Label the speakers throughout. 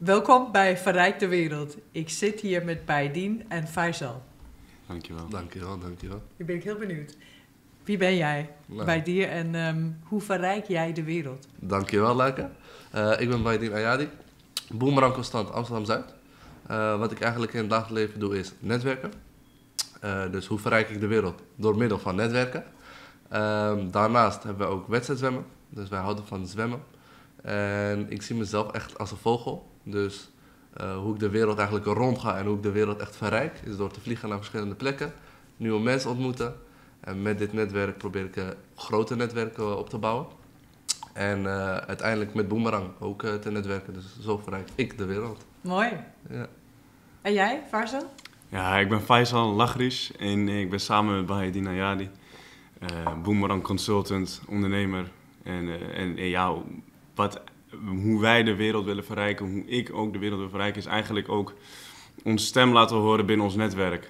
Speaker 1: Welkom bij Verrijk de Wereld. Ik zit hier met Baidin en Faisal.
Speaker 2: Dankjewel.
Speaker 3: Dankjewel.
Speaker 1: Nu ben ik heel benieuwd. Wie ben jij, Baidin, en hoe verrijk jij de wereld?
Speaker 3: Dankjewel, Luike. Ik ben Baidin Ayadi, Boomerang Constant Amsterdam-Zuid. Wat ik eigenlijk in het dagelijks leven doe is netwerken. Dus hoe verrijk ik de wereld? Door middel van netwerken. Daarnaast hebben we ook wedstrijdzwemmen. Dus wij houden van zwemmen. En ik zie mezelf echt als een vogel. Dus hoe ik de wereld eigenlijk rond ga en hoe ik de wereld echt verrijk, is door te vliegen naar verschillende plekken, nieuwe mensen ontmoeten. En met dit netwerk probeer ik grote netwerken op te bouwen. En uiteindelijk met Boomerang ook te netwerken. Dus zo verrijk ik de wereld.
Speaker 1: Mooi.
Speaker 3: Ja.
Speaker 1: En jij, Faisal?
Speaker 2: Ja, ik ben Faisal Lachris en ik ben samen met Baidin Ayadi Boomerang Consultant, ondernemer. En ja, hoe wij de wereld willen verrijken, hoe ik ook de wereld wil verrijken, is eigenlijk ook onze stem laten horen binnen ons netwerk.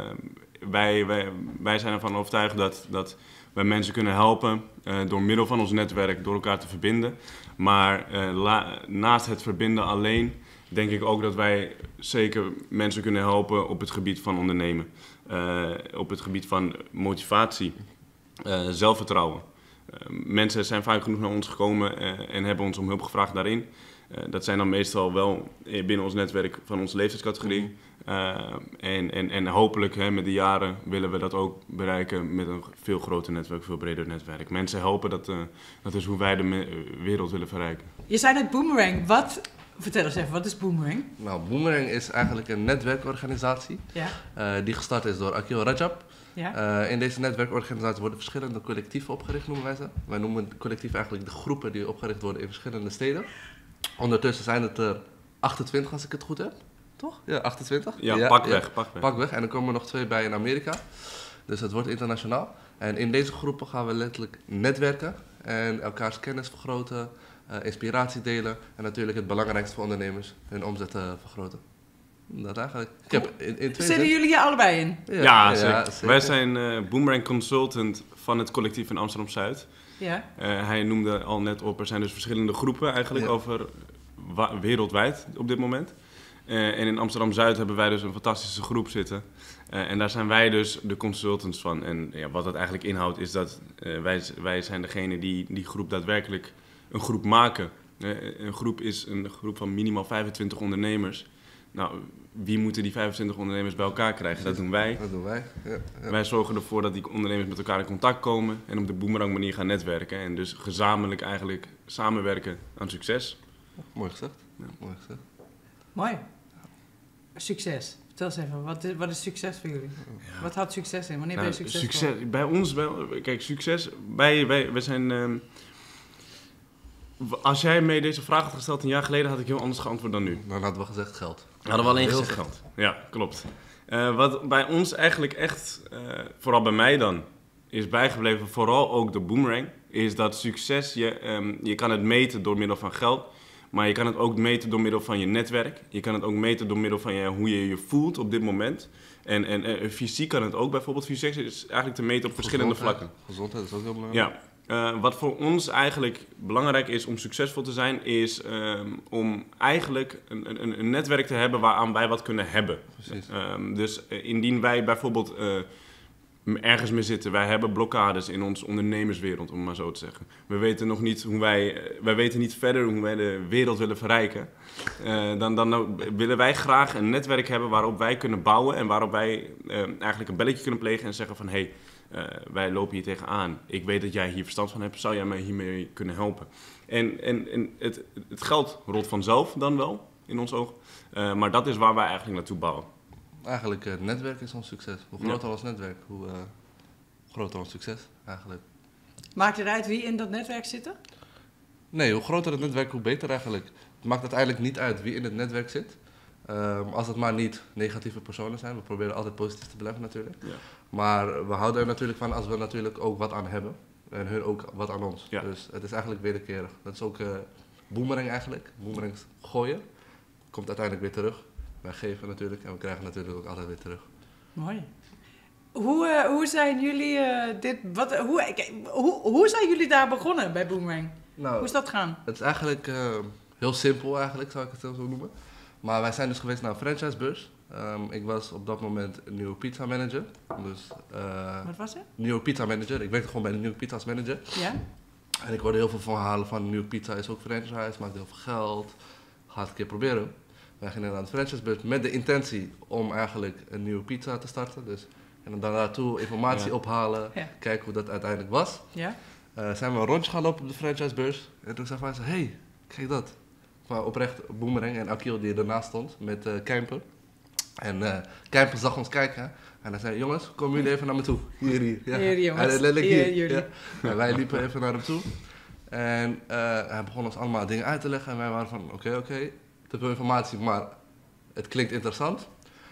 Speaker 2: Wij zijn ervan overtuigd dat wij mensen kunnen helpen door middel van ons netwerk, door elkaar te verbinden. Maar naast het verbinden alleen, denk ik ook dat wij zeker mensen kunnen helpen op het gebied van ondernemen. Op het gebied van motivatie, zelfvertrouwen. Mensen zijn vaak genoeg naar ons gekomen en hebben ons om hulp gevraagd daarin. Dat zijn dan meestal wel binnen ons netwerk van onze leeftijdscategorie. En hopelijk met de jaren willen we dat ook bereiken met een veel groter netwerk, veel breder netwerk. Mensen helpen, dat is hoe wij de wereld willen verrijken.
Speaker 1: Je zei net Boomerang. Vertel eens even, wat is Boomerang?
Speaker 3: Nou, Boomerang is eigenlijk een netwerkorganisatie die gestart is door Akil Rajab.
Speaker 1: Ja?
Speaker 3: In deze netwerkorganisatie worden verschillende collectieven opgericht, noemen wij ze. Wij noemen het collectief eigenlijk de groepen die opgericht worden in verschillende steden. Ondertussen zijn het er 28 als ik het goed heb. Toch? Ja, 28.
Speaker 2: Ja, pakweg.
Speaker 3: Pakweg. En er komen nog 2 bij in Amerika. Dus het wordt internationaal. En in deze groepen gaan we letterlijk netwerken en elkaars kennis vergroten, inspiratie delen en natuurlijk het belangrijkste voor ondernemers, hun omzet vergroten. Dat eigenlijk. Ik heb in
Speaker 1: Zitten jullie hier allebei in?
Speaker 2: Ja, zeker. Wij zijn Boomerang Consultant van het collectief in Amsterdam-Zuid.
Speaker 1: Ja.
Speaker 2: Hij noemde al net op, er zijn dus verschillende groepen eigenlijk over wereldwijd op dit moment. En in Amsterdam-Zuid hebben wij dus een fantastische groep zitten. En daar zijn wij dus de consultants van. En ja, wat dat eigenlijk inhoudt is dat wij zijn degene die groep daadwerkelijk een groep maken. Een groep is een groep van minimaal 25 ondernemers. Nou, wie moeten die 25 ondernemers bij elkaar krijgen? Dat doen wij.
Speaker 3: Dat doen wij. Ja.
Speaker 2: Wij zorgen ervoor dat die ondernemers met elkaar in contact komen en op de Boomerang manier gaan netwerken. En dus gezamenlijk eigenlijk samenwerken aan succes.
Speaker 3: Mooi gezegd.
Speaker 2: Ja.
Speaker 3: Mooi gezegd.
Speaker 1: Mooi. Succes. Vertel eens even, wat is succes voor jullie? Ja. Wat houdt succes in? Wanneer ben je succesvol?
Speaker 2: Bij ons wel. Kijk, succes. Wij zijn. Als jij mij deze vraag had gesteld een jaar geleden, had ik heel anders geantwoord dan nu.
Speaker 3: Dan hadden we gezegd geld.
Speaker 2: Hadden we alleen gezegd geld. Ja, klopt. Wat bij ons eigenlijk echt, vooral bij mij dan, is bijgebleven, vooral ook de Boomerang, is dat succes, je kan het meten door middel van geld, maar je kan het ook meten door middel van je netwerk. Je kan het ook meten door middel van hoe je je voelt op dit moment. En fysiek kan het ook bijvoorbeeld. Fysiek is eigenlijk te meten op verschillende vlakken.
Speaker 3: Gezondheid is ook heel belangrijk.
Speaker 2: Ja. Wat voor ons eigenlijk belangrijk is om succesvol te zijn, is om eigenlijk een netwerk te hebben waaraan wij wat kunnen hebben.
Speaker 3: Precies.
Speaker 2: Dus indien wij bijvoorbeeld ergens mee zitten, wij hebben blokkades in onze ondernemerswereld, om het maar zo te zeggen. We weten nog niet wij weten niet verder hoe wij de wereld willen verrijken. Dan willen wij graag een netwerk hebben waarop wij kunnen bouwen en waarop wij eigenlijk een belletje kunnen plegen en zeggen van hey, wij lopen hier tegenaan. Ik weet dat jij hier verstand van hebt. Zou jij mij hiermee kunnen helpen? En het geld rolt vanzelf dan wel, in ons oog. Maar dat is waar wij eigenlijk naartoe bouwen.
Speaker 3: Eigenlijk, het netwerk is ons succes. Hoe groter ons netwerk, hoe groter ons succes eigenlijk.
Speaker 1: Maakt het uit wie in dat netwerk zitten?
Speaker 3: Nee, hoe groter het netwerk, hoe beter eigenlijk. Het maakt uiteindelijk niet uit wie in het netwerk zit. Als het maar niet negatieve personen zijn. We proberen altijd positief te blijven natuurlijk.
Speaker 2: Ja.
Speaker 3: Maar we houden er natuurlijk van als we natuurlijk ook wat aan hebben. En hun ook wat aan ons.
Speaker 2: Ja.
Speaker 3: Dus het is eigenlijk wederkerig. Dat is ook Boomerang eigenlijk. Boomerangs gooien. Komt uiteindelijk weer terug. Wij geven natuurlijk en we krijgen natuurlijk ook altijd weer terug.
Speaker 1: Mooi. Hoe zijn jullie hoe zijn jullie daar begonnen bij Boomerang?
Speaker 3: Nou,
Speaker 1: Hoe is dat gaan?
Speaker 3: het is eigenlijk Heel simpel eigenlijk, zou ik het zo noemen. Maar wij zijn dus geweest naar een franchisebeurs. Ik was op dat moment een nieuwe pizza manager. Dus,
Speaker 1: Wat was het?
Speaker 3: Nieuwe pizza manager. Ik werkte gewoon bij de nieuwe pizza's manager.
Speaker 1: Ja?
Speaker 3: En ik hoorde heel veel verhalen van nieuwe pizza is ook franchise, maakt heel veel geld. Ga het een keer proberen. Wij gingen naar de franchisebeurs met de intentie om eigenlijk een nieuwe pizza te starten. Dus, en dan daartoe informatie ophalen, kijken hoe dat uiteindelijk was.
Speaker 1: Ja?
Speaker 3: Zijn we een rondje gaan lopen op de franchisebeurs. En toen zei ze, hey, kijk dat. Maar oprecht Boomerang en Akil die ernaast stond met Kemper. En Kemper zag ons kijken. En hij zei, jongens, komen jullie even naar me toe. Hier. Ja.
Speaker 1: Hier, jongens.
Speaker 3: Hier.
Speaker 1: Jullie.
Speaker 3: Ja. En wij liepen even naar hem toe. En hij begon ons allemaal dingen uit te leggen. En wij waren van, oké, te veel informatie, maar het klinkt interessant.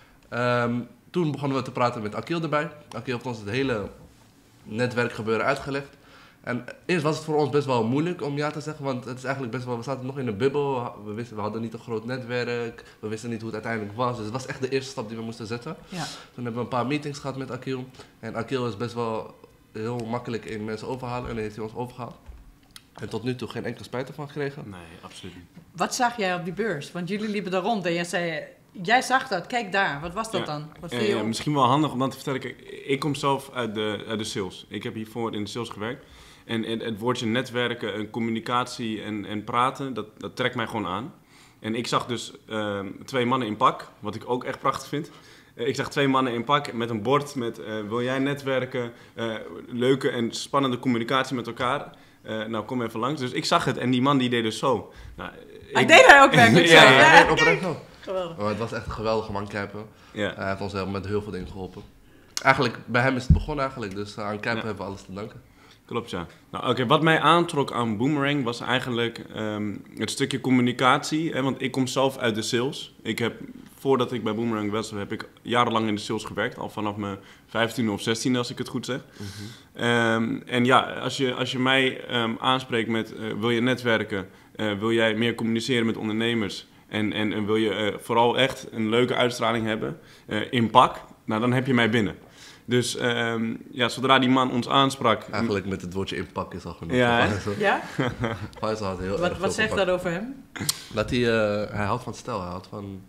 Speaker 3: Toen begonnen we te praten met Akil erbij. Akil heeft ons het hele netwerkgebeuren uitgelegd. En eerst was het voor ons best wel moeilijk om ja te zeggen, want het is eigenlijk best wel, we zaten nog in een bubbel, we hadden niet een groot netwerk, we wisten niet hoe het uiteindelijk was. Dus het was echt de eerste stap die we moesten zetten. Ja. Toen hebben we een paar meetings gehad met Akil. En Akil is best wel heel makkelijk in mensen overhalen en dan heeft hij ons overgehaald. En tot nu toe geen enkele spijt ervan gekregen.
Speaker 2: Nee, absoluut niet.
Speaker 1: Wat zag jij op die beurs? Want jullie liepen daar rond en jij zei, jij zag dat, kijk daar. Wat was dat dan? Wat
Speaker 2: misschien wel handig om dat te vertellen. Kijk, ik kom zelf uit de sales. Ik heb hiervoor in de sales gewerkt. En het woordje netwerken, en communicatie en praten, dat trekt mij gewoon aan. En ik zag dus 2 mannen in pak, wat ik ook echt prachtig vind. Ik zag 2 mannen in pak met een bord met wil jij netwerken, leuke en spannende communicatie met elkaar. Nou, kom even langs. Dus ik zag het en die man die deed dus zo. Nou,
Speaker 1: hij deed hij ook werkelijk zo?
Speaker 3: Ja, oprecht zo.
Speaker 1: Geweldig.
Speaker 3: Oh, het was echt een geweldige man, Kuiper. Ja. Hij heeft ons met heel veel dingen geholpen. Eigenlijk, bij hem is het begonnen eigenlijk, dus aan Kuiper hebben we alles te danken.
Speaker 2: Klopt, ja. Nou, oké, wat mij aantrok aan Boomerang was eigenlijk het stukje communicatie. Want ik kom zelf uit de sales. Voordat ik bij Boomerang was, heb ik jarenlang in de sales gewerkt. Al vanaf mijn 15e of 16e, als ik het goed zeg. Mm-hmm. En ja, als je mij aanspreekt met wil je netwerken, wil jij meer communiceren met ondernemers en wil je vooral echt een leuke uitstraling hebben in pak, nou dan heb je mij binnen. Dus zodra die man ons aansprak...
Speaker 3: Eigenlijk met het woordje inpak is al genoeg.
Speaker 2: Ja?
Speaker 1: Ja?
Speaker 3: Faisal had heel
Speaker 1: wat zegt dat over hem?
Speaker 3: Dat hij houdt van stijl, hij houdt van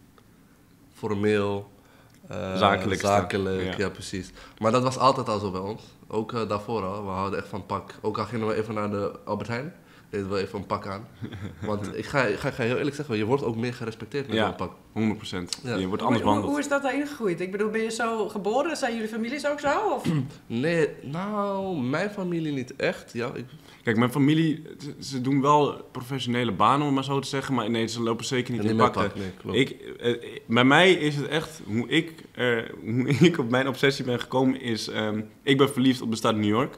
Speaker 3: formeel, zakelijk, ja, precies. Maar dat was altijd al zo bij ons. Ook daarvoor al, we houden echt van pak. Ook al gingen we even naar de Albert Heijn, deden we even een pak aan. Want ik ga heel eerlijk zeggen, je wordt ook meer gerespecteerd met een pak.
Speaker 2: 100%. Ja. Je wordt anders behandeld.
Speaker 1: Hoe is dat daarin gegroeid? Ik bedoel, ben je zo geboren? Zijn jullie families ook zo? Of?
Speaker 3: Nee, nou, mijn familie niet echt. Ja,
Speaker 2: Kijk, mijn familie, ze doen wel professionele banen, om maar zo te zeggen. Maar nee, ze lopen zeker niet in pakken. Nee, klopt. Bij mij is het echt, hoe ik op mijn obsessie ben gekomen, is... ik ben verliefd op de stad New York.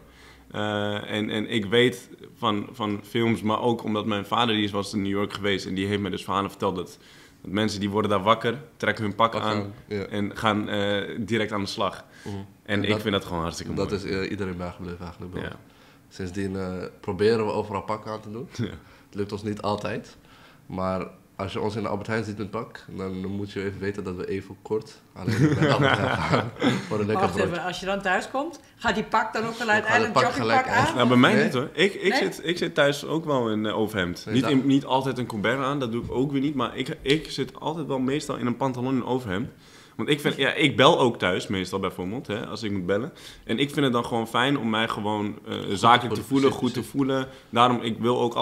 Speaker 2: En ik weet van films, maar ook omdat mijn vader was in New York geweest. En die heeft me dus verhalen verteld dat mensen die worden daar wakker, trekken hun pak aan en gaan direct aan de slag. En ik vind dat gewoon hartstikke mooi.
Speaker 3: Dat is iedereen bijgebleven eigenlijk. Ja. Sindsdien proberen we overal pak aan te doen. Ja. Het lukt ons niet altijd. Maar als je ons in de Albert Heijn ziet met pak, dan moet je even weten dat we even kort alleen bij de Albert Heijn gaan voor een lekker broodje.
Speaker 1: Als je dan thuis komt, gaat die pak dan ook uiteindelijk joggingpak aan?
Speaker 2: Nou, bij mij niet hoor. Ik zit thuis ook wel in overhemd. Niet altijd een colbert aan, dat doe ik ook weer niet. Maar ik zit altijd wel meestal in een pantalon en overhemd. Want ik bel ook thuis meestal bijvoorbeeld, als ik moet bellen. En ik vind het dan gewoon fijn om mij gewoon zakelijk te voelen, goed te voelen. Daarom, ik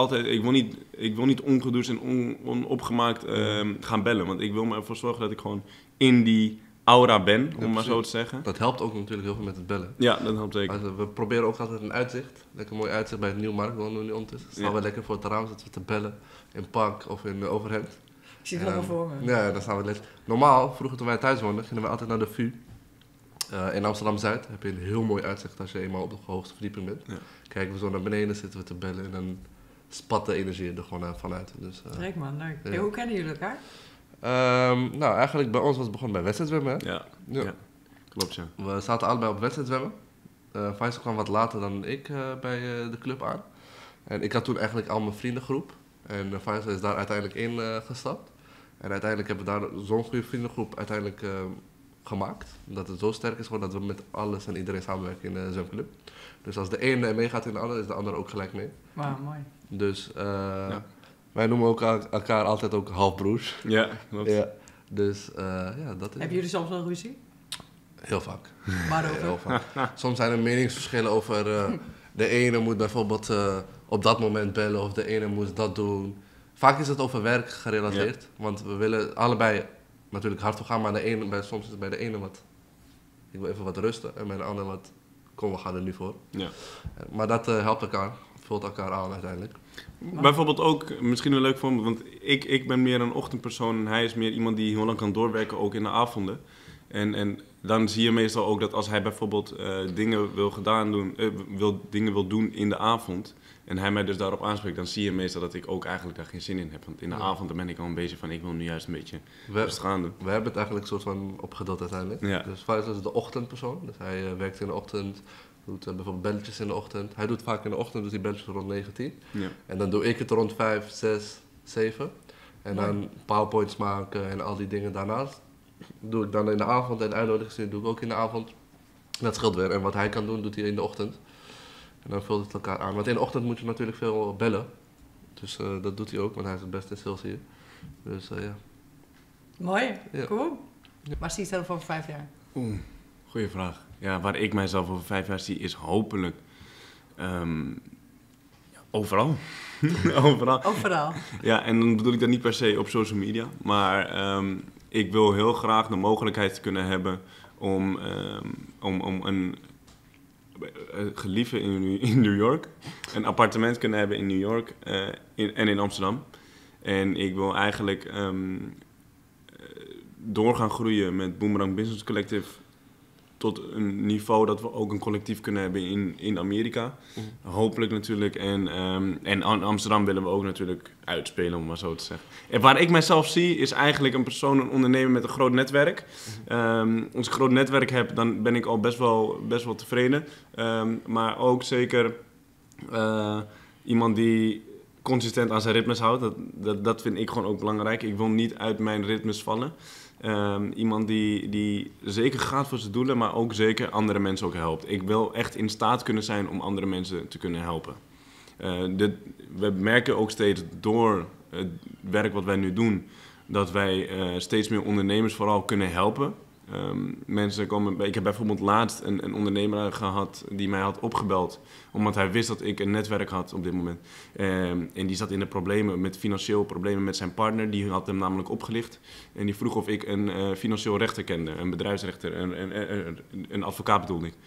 Speaker 2: wil niet ongedoucht en onopgemaakt gaan bellen. Want ik wil me ervoor zorgen dat ik gewoon in die aura ben, om maar zo te zeggen.
Speaker 3: Dat helpt ook natuurlijk heel veel met het bellen.
Speaker 2: Ja, dat helpt zeker.
Speaker 3: We proberen ook altijd een uitzicht. Lekker mooi uitzicht bij het Nieuwmarkt, wonen we nu ondertussen. Staan we lekker voor het raam zitten we te bellen. In pak of in overhemd.
Speaker 1: Ik zie het allemaal voor me.
Speaker 3: Ja, dan staan we letterlijk. Normaal, vroeger toen wij thuis woonden, gingen we altijd naar de VU. In Amsterdam-Zuid heb je een heel mooi uitzicht als je eenmaal op de hoogste verdieping bent. Ja. Kijken we zo naar beneden, zitten we te bellen en dan spat de energie er gewoon vanuit. Dus,
Speaker 1: leuk man, leuk. Ja. Hey, hoe kennen jullie elkaar?
Speaker 3: Nou, eigenlijk bij ons was het begonnen bij wedstrijdzwemmen.
Speaker 2: Ja, klopt ja.
Speaker 3: We zaten allebei op wedstrijdzwemmen. Faisal kwam wat later dan ik bij de club aan. En ik had toen eigenlijk al mijn vriendengroep. En Faisal is daar uiteindelijk in gestapt. En uiteindelijk hebben we daar zo'n goede vriendengroep uiteindelijk gemaakt. Dat het zo sterk is geworden dat we met alles en iedereen samenwerken in de zwemclub. Dus als de ene meegaat in de ander, is de ander ook gelijk mee.
Speaker 1: Wauw, mooi.
Speaker 3: Dus Wij noemen ook elkaar altijd ook halfbroers.
Speaker 2: Ja, klopt.
Speaker 3: Ja. Dus ja, dat is...
Speaker 1: Hebben jullie soms wel ruzie?
Speaker 3: Heel vaak.
Speaker 1: Waarover?
Speaker 3: Heel vaak. Soms zijn er meningsverschillen over... de ene moet bijvoorbeeld op dat moment bellen of de ene moet dat doen. Vaak is het over werk gerelateerd. Ja. Want we willen allebei natuurlijk hard voor gaan, maar soms is het bij de ene wat... Ik wil even wat rusten en bij de andere wat... Kom, we gaan er nu voor.
Speaker 2: Ja.
Speaker 3: Maar dat helpt elkaar. Vult elkaar aan uiteindelijk.
Speaker 2: Bijvoorbeeld ook, misschien wel leuk voor me, want ik ben meer een ochtendpersoon en hij is meer iemand die heel lang kan doorwerken, ook in de avonden. En dan zie je meestal ook dat als hij bijvoorbeeld dingen wil doen in de avond en hij mij dus daarop aanspreekt, dan zie je meestal dat ik ook eigenlijk daar geen zin in heb. Want in de avond dan ben ik al een beetje van, ik wil nu juist een beetje rustig aan doen.
Speaker 3: We hebben het eigenlijk soort van opgedeeld uiteindelijk. Ja. Dus Faris is de ochtendpersoon, dus hij werkt in de ochtend. Doet bijvoorbeeld belletjes in de ochtend. Hij doet vaak in de ochtend doet hij belletjes rond 19. Ja. En dan doe ik het rond 5, 6, 7. En dan powerpoints maken en al die dingen daarnaast. Doe ik dan in de avond en uitnodigingen doe ik ook in de avond. Dat scheelt weer. En wat hij kan doen, doet hij in de ochtend. En dan vult het elkaar aan. Want in de ochtend moet je natuurlijk veel bellen. Dus dat doet hij ook, want hij is het beste in sales hier. Dus ja.
Speaker 1: Mooi, ja. Cool. Ja. Waar zie je jezelf over 5 jaar?
Speaker 2: Goeie vraag. Ja, waar ik mijzelf over 5 jaar zie is hopelijk overal.
Speaker 1: Overal.
Speaker 2: Ja, en dan bedoel ik dat niet per se op social media. Maar ik wil heel graag de mogelijkheid kunnen hebben om een geliefde in New York, een appartement kunnen hebben in New York en in Amsterdam. En ik wil eigenlijk door gaan groeien met Boomerang Business Collective tot een niveau dat we ook een collectief kunnen hebben in Amerika. Hopelijk natuurlijk. En Amsterdam willen we ook natuurlijk uitspelen, om maar zo te zeggen. En waar ik mijzelf zie, is eigenlijk een ondernemer met een groot netwerk. Als ik een groot netwerk heb, dan ben ik al best wel tevreden. Maar ook zeker iemand die consistent aan zijn ritmes houdt. Dat vind ik gewoon ook belangrijk. Ik wil niet uit mijn ritmes vallen. Iemand die zeker gaat voor zijn doelen, maar ook zeker andere mensen ook helpt. Ik wil echt in staat kunnen zijn om andere mensen te kunnen helpen. We merken ook steeds door het werk wat wij nu doen, dat wij steeds meer ondernemers vooral kunnen helpen. Mensen komen, ik heb bijvoorbeeld laatst een ondernemer gehad die mij had opgebeld, omdat hij wist dat ik een netwerk had op dit moment. En die zat in de financiële problemen met zijn partner, die had hem namelijk opgelicht. En die vroeg of ik een financieel rechter kende, een bedrijfsrechter, een advocaat bedoelde ik.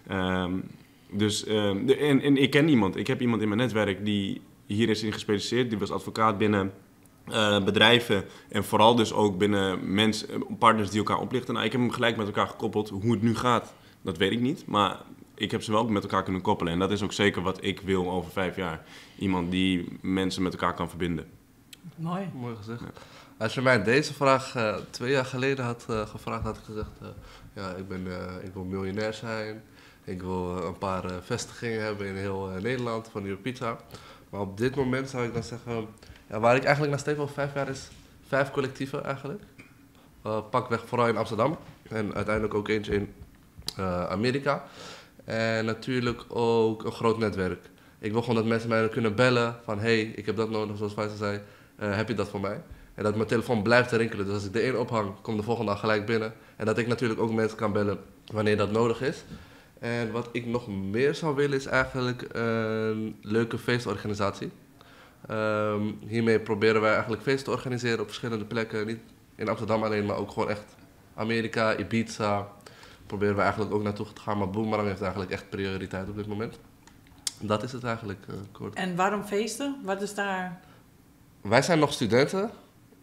Speaker 2: En ik ken iemand, ik heb iemand in mijn netwerk die hier is in gespecialiseerd, die was advocaat binnen bedrijven en vooral dus ook binnen partners die elkaar oplichten. Nou, ik heb hem gelijk met elkaar gekoppeld. Hoe het nu gaat, dat weet ik niet. Maar ik heb ze wel met elkaar kunnen koppelen. En dat is ook zeker wat ik wil over 5 jaar. Iemand die mensen met elkaar kan verbinden.
Speaker 1: Mooi.
Speaker 3: Mooi gezegd. Ja. Als je mij deze vraag 2 jaar geleden had gevraagd, had ik gezegd... ik wil miljonair zijn. Ik wil een paar vestigingen hebben in heel Nederland van New Pizza. Maar op dit moment zou ik dan zeggen... Ja, waar ik eigenlijk naar streef over 5 jaar is 5 collectieven eigenlijk. Pakweg vooral in Amsterdam en uiteindelijk ook eentje in Amerika. En natuurlijk ook een groot netwerk. Ik wil gewoon dat mensen mij kunnen bellen van hey, ik heb dat nodig, zoals Faisal zei, heb je dat voor mij? En dat mijn telefoon blijft rinkelen, dus als ik de een ophang, komt de volgende dag gelijk binnen. En dat ik natuurlijk ook mensen kan bellen wanneer dat nodig is. En wat ik nog meer zou willen is eigenlijk een leuke feestorganisatie. Hiermee proberen wij eigenlijk feesten te organiseren op verschillende plekken. Niet in Amsterdam alleen, maar ook gewoon echt Amerika, Ibiza. Proberen we eigenlijk ook naartoe te gaan. Maar Boomerang heeft eigenlijk echt prioriteit op dit moment. Dat is het eigenlijk kort.
Speaker 1: En waarom feesten? Wat is daar?
Speaker 3: Wij zijn nog studenten.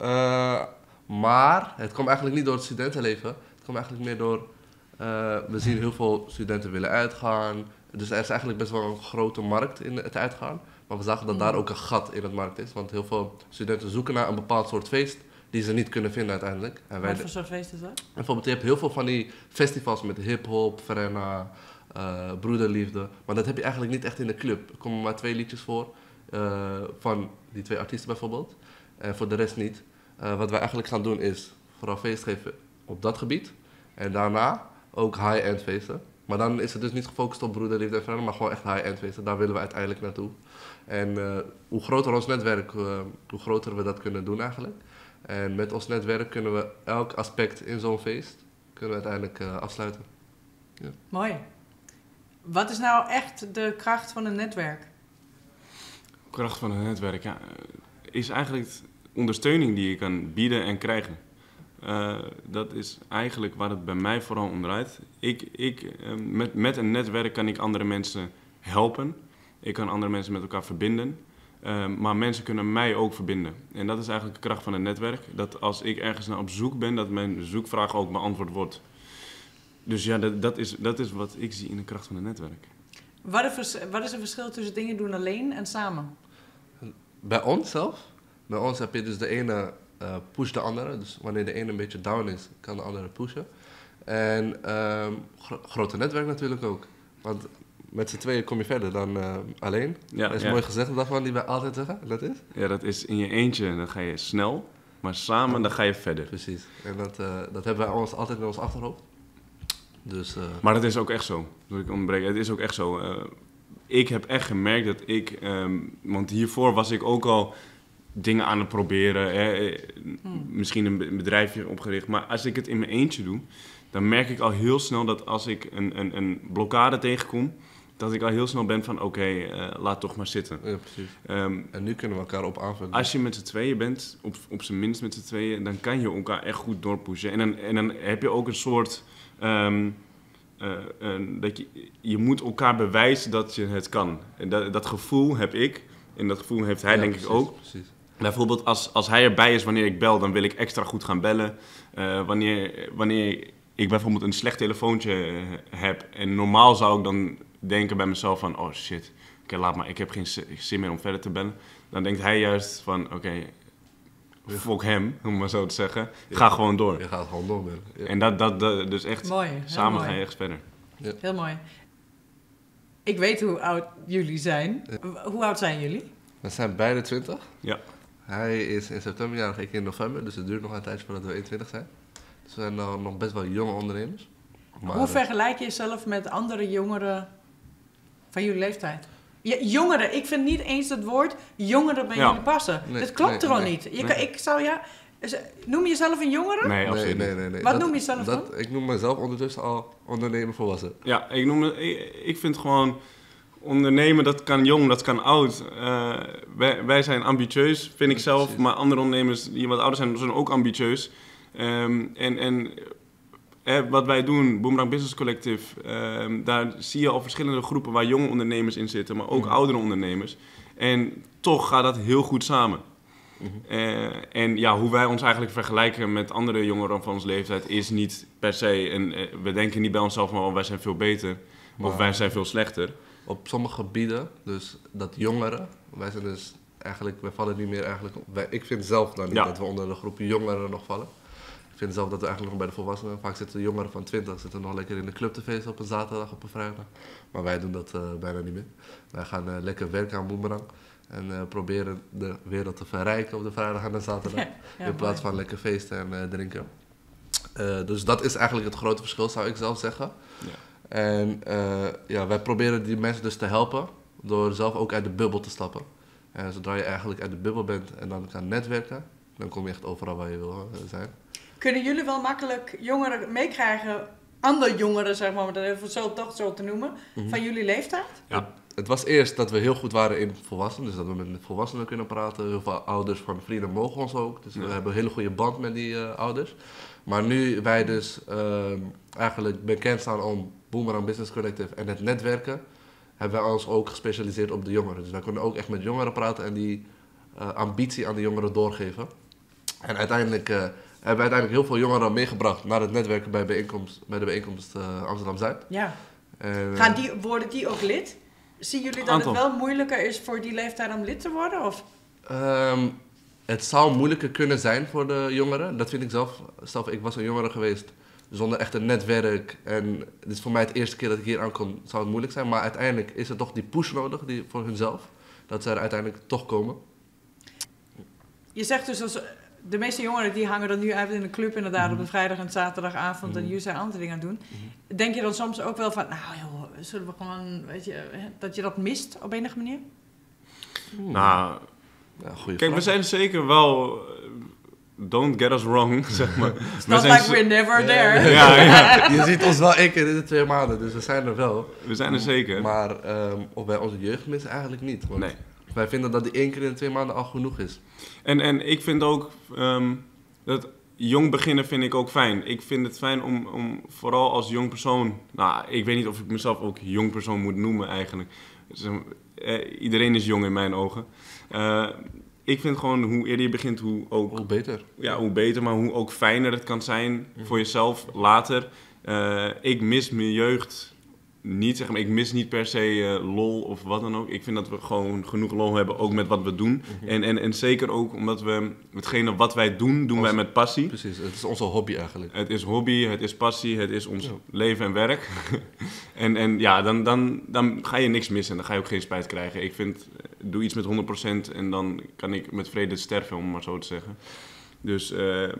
Speaker 3: Maar het komt eigenlijk niet door het studentenleven. Het komt eigenlijk meer door... we zien heel veel studenten willen uitgaan. Dus er is eigenlijk best wel een grote markt in het uitgaan. Maar we zagen dat daar ook een gat in het markt is. Want heel veel studenten zoeken naar een bepaald soort feest die ze niet kunnen vinden uiteindelijk. En
Speaker 1: wat voor soort feest is dat?
Speaker 3: Bijvoorbeeld, je hebt heel veel van die festivals met hip-hop, Frenna, broederliefde. Maar dat heb je eigenlijk niet echt in de club. Er komen maar 2 liedjes voor van die 2 artiesten bijvoorbeeld. En voor de rest niet. Wat wij eigenlijk gaan doen is vooral feest geven op dat gebied. En daarna ook high-end feesten. Maar dan is het dus niet gefocust op broederliefde en vrienden, maar gewoon echt high-end feesten. Daar willen we uiteindelijk naartoe. En hoe groter ons netwerk, hoe groter we dat kunnen doen eigenlijk. En met ons netwerk kunnen we elk aspect in zo'n feest kunnen we uiteindelijk afsluiten. Ja.
Speaker 1: Mooi. Wat is nou echt de kracht van een netwerk?
Speaker 2: Kracht van een netwerk, ja, is eigenlijk ondersteuning die je kan bieden en krijgen. Dat is eigenlijk waar het bij mij vooral om draait. Met een netwerk kan ik andere mensen helpen. Ik kan andere mensen met elkaar verbinden. Maar mensen kunnen mij ook verbinden. En dat is eigenlijk de kracht van een netwerk. Dat als ik ergens naar op zoek ben, dat mijn zoekvraag ook beantwoord wordt. Dus ja, dat is wat ik zie in de kracht van een netwerk.
Speaker 1: Wat is het verschil tussen dingen doen alleen en samen?
Speaker 3: Bij ons zelf? Bij ons heb je dus de ene push de andere. Dus wanneer de ene een beetje down is, kan de andere pushen. En grote netwerk natuurlijk ook. Want met z'n tweeën kom je verder dan alleen.
Speaker 2: Ja,
Speaker 3: dat is mooi gezegd daarvan, die wij altijd zeggen. Dat is?
Speaker 2: Ja, dat is in je eentje, dan ga je snel. Maar samen, dan ga je verder.
Speaker 3: Precies. En dat hebben wij altijd in ons achterhoofd. Dus,
Speaker 2: Maar dat is ook echt zo. Dat ik onderbreek. Het is ook echt zo. Ik heb echt gemerkt dat ik... want hiervoor was ik ook al dingen aan het proberen. Misschien een bedrijfje opgericht. Maar als ik het in mijn eentje doe, dan merk ik al heel snel dat als ik een blokkade tegenkom, dat ik al heel snel ben van oké, laat toch maar zitten.
Speaker 3: Ja, precies. En nu kunnen we elkaar op aanvullen.
Speaker 2: Als je met z'n tweeën bent, op zijn minst met z'n tweeën, dan kan je elkaar echt goed doorpushen. En dan heb je ook een soort... dat je moet elkaar bewijzen dat je het kan. En dat gevoel heb ik. En dat gevoel heeft hij denk ik ook.
Speaker 3: Precies.
Speaker 2: Bijvoorbeeld als hij erbij is wanneer ik bel, dan wil ik extra goed gaan bellen. Wanneer ik bijvoorbeeld een slecht telefoontje heb. En normaal zou ik dan denken bij mezelf van... Oh shit, oké, laat maar. Ik heb geen zin meer om verder te bellen. Dan denkt hij juist van... Oké, fuck hem, om maar zo te zeggen. Ga gewoon door.
Speaker 3: Je gaat gewoon door met. Ja.
Speaker 2: En dat dus echt,
Speaker 1: mooi,
Speaker 2: samen
Speaker 1: mooi.
Speaker 2: ga je echt verder.
Speaker 3: Ja.
Speaker 1: Heel mooi. Ik weet hoe oud jullie zijn.
Speaker 3: Ja.
Speaker 1: Hoe oud zijn jullie?
Speaker 3: We zijn beide 20.
Speaker 2: Ja.
Speaker 3: Hij is in september jarig, ik in november. Dus het duurt nog een tijdje voordat we 21 zijn. Dus we zijn nog best wel jonge ondernemers. Maar,
Speaker 1: hoe vergelijk je jezelf met andere jongeren van jullie leeftijd? Ja, jongeren, ik vind niet eens het woord jongeren bij jullie passen.
Speaker 3: Nee,
Speaker 1: dat klopt gewoon
Speaker 3: nee,
Speaker 1: niet.
Speaker 3: nee.
Speaker 1: Noem je jezelf een jongere?
Speaker 2: Nee, absoluut niet.
Speaker 3: Nee.
Speaker 1: Wat noem je jezelf dan?
Speaker 3: Ik noem mezelf ondertussen al ondernemer volwassen.
Speaker 2: Ja, ik vind gewoon ondernemen, dat kan jong, dat kan oud. Wij zijn ambitieus, vind ik zelf.
Speaker 3: Precies.
Speaker 2: Maar andere ondernemers die wat ouder zijn ook ambitieus. Wat wij doen, Boomerang Business Collective, daar zie je al verschillende groepen waar jonge ondernemers in zitten, maar ook oudere ondernemers. En toch gaat dat heel goed samen. En ja, hoe wij ons eigenlijk vergelijken met andere jongeren van onze leeftijd is niet per se. We denken niet bij onszelf van wij zijn veel beter of wij zijn veel slechter.
Speaker 3: Op sommige gebieden, dus dat jongeren, wij zijn dus eigenlijk, wij vallen niet meer eigenlijk op. Ik vind zelf dan niet dat we onder de groep jongeren nog vallen. Ik vind zelf dat we eigenlijk nog bij de volwassenen, vaak zitten de jongeren van 20 zitten nog lekker in de club te feesten op een zaterdag, op een vrijdag. Maar wij doen dat bijna niet meer. Wij gaan lekker werken aan Boomerang en proberen de wereld te verrijken op de vrijdag en de zaterdag. In plaats van lekker feesten en drinken. Dus dat is eigenlijk het grote verschil, zou ik zelf zeggen. Ja. En wij proberen die mensen dus te helpen door zelf ook uit de bubbel te stappen. En zodra je eigenlijk uit de bubbel bent en dan kan netwerken, dan kom je echt overal waar je wil zijn.
Speaker 1: Kunnen jullie wel makkelijk jongeren meekrijgen, andere jongeren zeg maar, om dat even toch zo te noemen, van jullie leeftijd?
Speaker 2: Ja.
Speaker 3: Het was eerst dat we heel goed waren in volwassenen, dus dat we met volwassenen kunnen praten. Heel veel ouders van vrienden mogen ons ook, dus we hebben een hele goede band met die ouders. Maar nu wij dus eigenlijk bekend staan om Boomerang Business Collective en het netwerken, hebben wij ons ook gespecialiseerd op de jongeren. Dus wij kunnen ook echt met jongeren praten en die ambitie aan de jongeren doorgeven. En uiteindelijk hebben we heel veel jongeren meegebracht naar het netwerken bij de bijeenkomst Amsterdam-Zuid.
Speaker 1: Ja.
Speaker 3: En,
Speaker 1: worden die ook lid? Zien jullie dat het wel moeilijker is voor die leeftijd om lid te worden? Of?
Speaker 3: Het zou moeilijker kunnen zijn voor de jongeren. Dat vind ik zelf. Stel, ik was een jongere geweest zonder echt een netwerk. En dit is voor mij het eerste keer dat ik hier aankom, zou het moeilijk zijn. Maar uiteindelijk is er toch die push nodig voor hunzelf. Dat ze er uiteindelijk toch komen.
Speaker 1: Je zegt dus de meeste jongeren die hangen dan nu uit in de club inderdaad op de vrijdag en zaterdagavond en jullie zijn andere dingen aan het doen. Denk je dan soms ook wel van, nou joh, zullen we gewoon, weet je, dat je dat mist op enige manier?
Speaker 2: Nou,
Speaker 3: Ja, goeie
Speaker 2: kijk,
Speaker 3: vraag.
Speaker 2: we zijn zeker wel... don't get us wrong, zeg maar.
Speaker 1: It's not like we're never there.
Speaker 2: Ja,
Speaker 3: Je ziet ons wel 1 keer in de 2 maanden, dus we zijn er wel.
Speaker 2: we zijn er zeker.
Speaker 3: Maar of bij onze jeugd missen eigenlijk niet. Want
Speaker 2: Nee.
Speaker 3: wij vinden dat die 1 keer in de 2 maanden al genoeg is.
Speaker 2: En ik vind ook dat jong beginnen vind ik ook fijn. Ik vind het fijn om vooral als jong persoon... Nou, ik weet niet of ik mezelf ook jong persoon moet noemen eigenlijk. Iedereen is jong in mijn ogen. Ik vind gewoon hoe eerder je begint,
Speaker 3: Hoe beter.
Speaker 2: Ja, hoe beter, maar hoe ook fijner het kan zijn voor jezelf later. Ik mis mijn jeugd niet, zeg maar. Ik mis niet per se lol of wat dan ook. Ik vind dat we gewoon genoeg lol hebben, ook met wat we doen. En zeker ook omdat we hetgene wat wij doen wij met passie.
Speaker 3: Precies, het is onze hobby eigenlijk.
Speaker 2: Het is hobby, het is passie, het is ons leven en werk. en ja, dan ga je niks missen en dan ga je ook geen spijt krijgen. Ik vind, doe iets met 100% en dan kan ik met vrede sterven, om maar zo te zeggen. Dus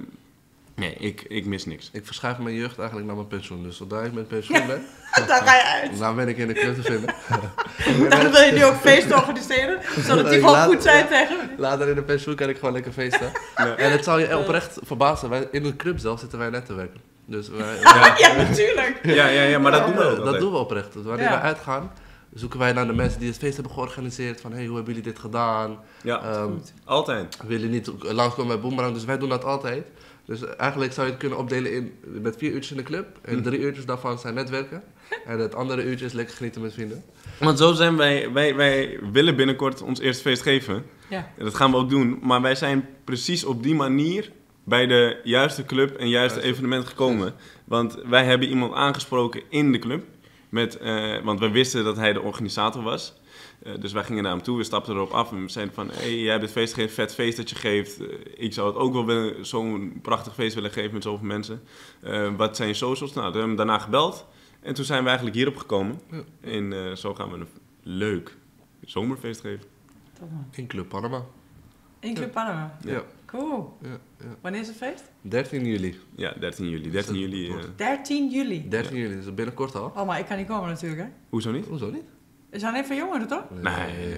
Speaker 2: nee, ik mis niks.
Speaker 3: Ik verschuif mijn jeugd eigenlijk naar mijn pensioen. Dus zodra ik met pensioen ben,
Speaker 1: Daar ga je uit.
Speaker 3: dan ben ik in de club te vinden.
Speaker 1: Dan wil je nu ook feesten organiseren, zodat die gewoon goed zijn tegen.
Speaker 3: Later in de pensioen kan ik gewoon lekker feesten. En het zal je oprecht verbazen. In de club zelf zitten wij net te werken. Dus
Speaker 1: Ja, natuurlijk.
Speaker 2: Ja, maar dat doen we ook
Speaker 3: dat
Speaker 2: altijd.
Speaker 3: doen we oprecht. Dus wanneer
Speaker 1: Ja.
Speaker 3: we uitgaan, zoeken wij naar de mensen die het feest hebben georganiseerd. Van, hey, hoe hebben jullie dit gedaan?
Speaker 2: Ja, altijd.
Speaker 3: Willen jullie niet langskomen bij Boomerang? Dus wij doen dat altijd. Dus eigenlijk zou je het kunnen opdelen met 4 uurtjes in de club. En 3 uurtjes daarvan zijn netwerken. En het andere uurtje is lekker genieten met vrienden.
Speaker 2: Want zo zijn wij willen binnenkort ons eerste feest geven.
Speaker 1: Ja.
Speaker 2: En dat gaan we ook doen. Maar wij zijn precies op die manier bij de juiste club en juiste evenement gekomen. Want wij hebben iemand aangesproken in de club. Want we wisten dat hij de organisator was. Dus wij gingen naar hem toe, we stapten erop af en we zeiden van... Hey, jij hebt het feest gegeven, vet feest dat je geeft. Ik zou het ook wel willen, zo'n prachtig feest willen geven met zoveel mensen. Wat zijn je socials? Nou, we hebben hem daarna gebeld. En toen zijn we eigenlijk hierop gekomen.
Speaker 3: Ja.
Speaker 2: En zo gaan we een leuk zomerfeest geven.
Speaker 3: In Club Panama.
Speaker 1: In Club Panama.
Speaker 3: Ja.
Speaker 1: Cool.
Speaker 3: Ja.
Speaker 1: Wanneer is het feest?
Speaker 3: 13 juli.
Speaker 2: Ja, 13 juli. 13 juli.
Speaker 1: 13 juli.
Speaker 3: 13 juli, dus binnenkort al.
Speaker 1: Oh, maar ik kan niet komen natuurlijk, hè?
Speaker 2: Hoezo niet?
Speaker 3: Hoezo niet?
Speaker 1: We zijn alleen voor jongeren, toch?
Speaker 2: Nee.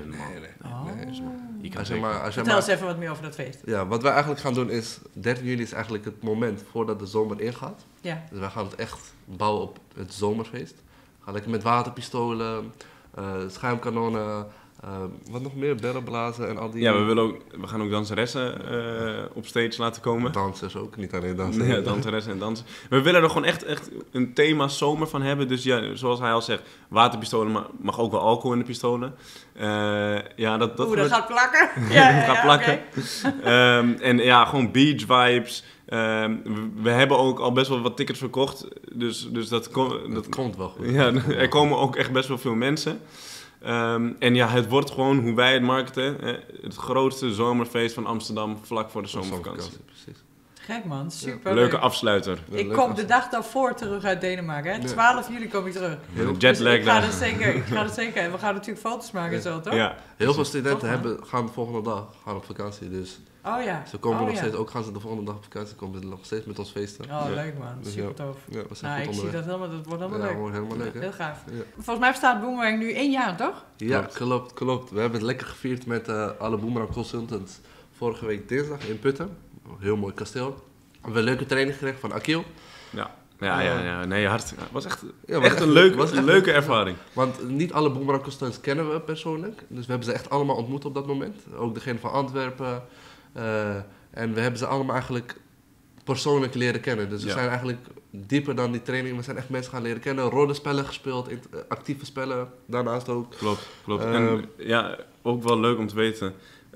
Speaker 1: Oh.
Speaker 2: Je kan
Speaker 3: Als je
Speaker 2: zeker.
Speaker 3: maar, als je
Speaker 1: Vertel eens
Speaker 3: maar,
Speaker 1: even wat meer over dat feest.
Speaker 3: ja, wat wij eigenlijk gaan doen is, 13 juli is eigenlijk het moment voordat de zomer ingaat.
Speaker 1: Ja.
Speaker 3: Dus wij gaan het echt bouwen op het zomerfeest. We gaan lekker met waterpistolen, schuimkanonnen, wat nog meer, barrel blazen en al die...
Speaker 2: Ja, we gaan ook danseressen op stage laten komen.
Speaker 3: Dansers ook, niet alleen dansers.
Speaker 2: Ja, danseressen en dansen. We willen er gewoon echt een thema zomer van hebben. Dus ja, zoals hij al zegt, waterpistolen, maar mag ook wel alcohol in de pistolen. Ja, dat
Speaker 1: Oeh, dat
Speaker 2: gebeurt-
Speaker 1: gaat plakken. Ja,
Speaker 2: gaat plakken.
Speaker 1: oké.
Speaker 2: En ja, gewoon beach vibes. We hebben ook al best wel wat tickets verkocht. Dus dat
Speaker 3: Komt wel goed.
Speaker 2: ja, er komen ook echt best wel veel mensen. En ja, het wordt gewoon hoe wij het marketen. Het grootste zomerfeest van Amsterdam vlak voor de zomervakantie.
Speaker 3: Precies.
Speaker 1: Gek man, super
Speaker 2: Leuke afsluiter.
Speaker 1: Ik kom de dag daarvoor terug uit Denemarken. Hè? 12 juli kom ik terug.
Speaker 2: Heel
Speaker 1: Dus
Speaker 2: jetlag
Speaker 1: ik ga
Speaker 2: dan.
Speaker 1: het zeker. En we gaan natuurlijk foto's maken en zo, toch?
Speaker 2: Ja.
Speaker 3: Heel veel studenten
Speaker 1: Toch,
Speaker 3: gaan de volgende dag op vakantie. Dus
Speaker 1: Oh ja.
Speaker 3: ze komen
Speaker 1: oh,
Speaker 3: nog
Speaker 1: ja.
Speaker 3: steeds, ook gaan ze de volgende dag op vakantie, komen ze nog steeds met ons feesten.
Speaker 1: Oh,
Speaker 2: Ja.
Speaker 1: leuk man.
Speaker 3: Dus
Speaker 1: Super
Speaker 3: ja.
Speaker 1: tof.
Speaker 3: Ja, we zijn
Speaker 1: Nou, ik
Speaker 3: goed
Speaker 1: zie
Speaker 3: onderweg.
Speaker 1: dat helemaal, dat wordt helemaal
Speaker 3: Ja,
Speaker 1: leuk.
Speaker 3: wordt helemaal leuk, hè?
Speaker 1: Heel gaaf.
Speaker 3: Ja.
Speaker 1: Volgens mij bestaat Boomerang nu 1 jaar, toch?
Speaker 3: Ja, klopt. We hebben het lekker gevierd met alle Boomerang Consultants vorige week dinsdag in Putten. Een heel mooi kasteel. We hebben een leuke training gekregen van Akil.
Speaker 2: Ja. Nee, hartstikke. Het was echt,
Speaker 3: Ja, was
Speaker 2: echt
Speaker 3: echt-
Speaker 2: een leuke,
Speaker 3: was echt
Speaker 2: leuke
Speaker 3: leuk.
Speaker 2: ervaring.
Speaker 3: Want niet alle Boomerang Consultants kennen we persoonlijk. Dus we hebben ze echt allemaal ontmoet op dat moment. Ook degene van Antwerpen. En we hebben ze allemaal eigenlijk persoonlijk leren kennen. Dus we
Speaker 2: Ja.
Speaker 3: zijn eigenlijk dieper dan die training. We zijn echt mensen gaan leren kennen. Rollenspellen gespeeld, actieve spellen daarnaast ook.
Speaker 2: Klopt. En ja, ook wel leuk om te weten.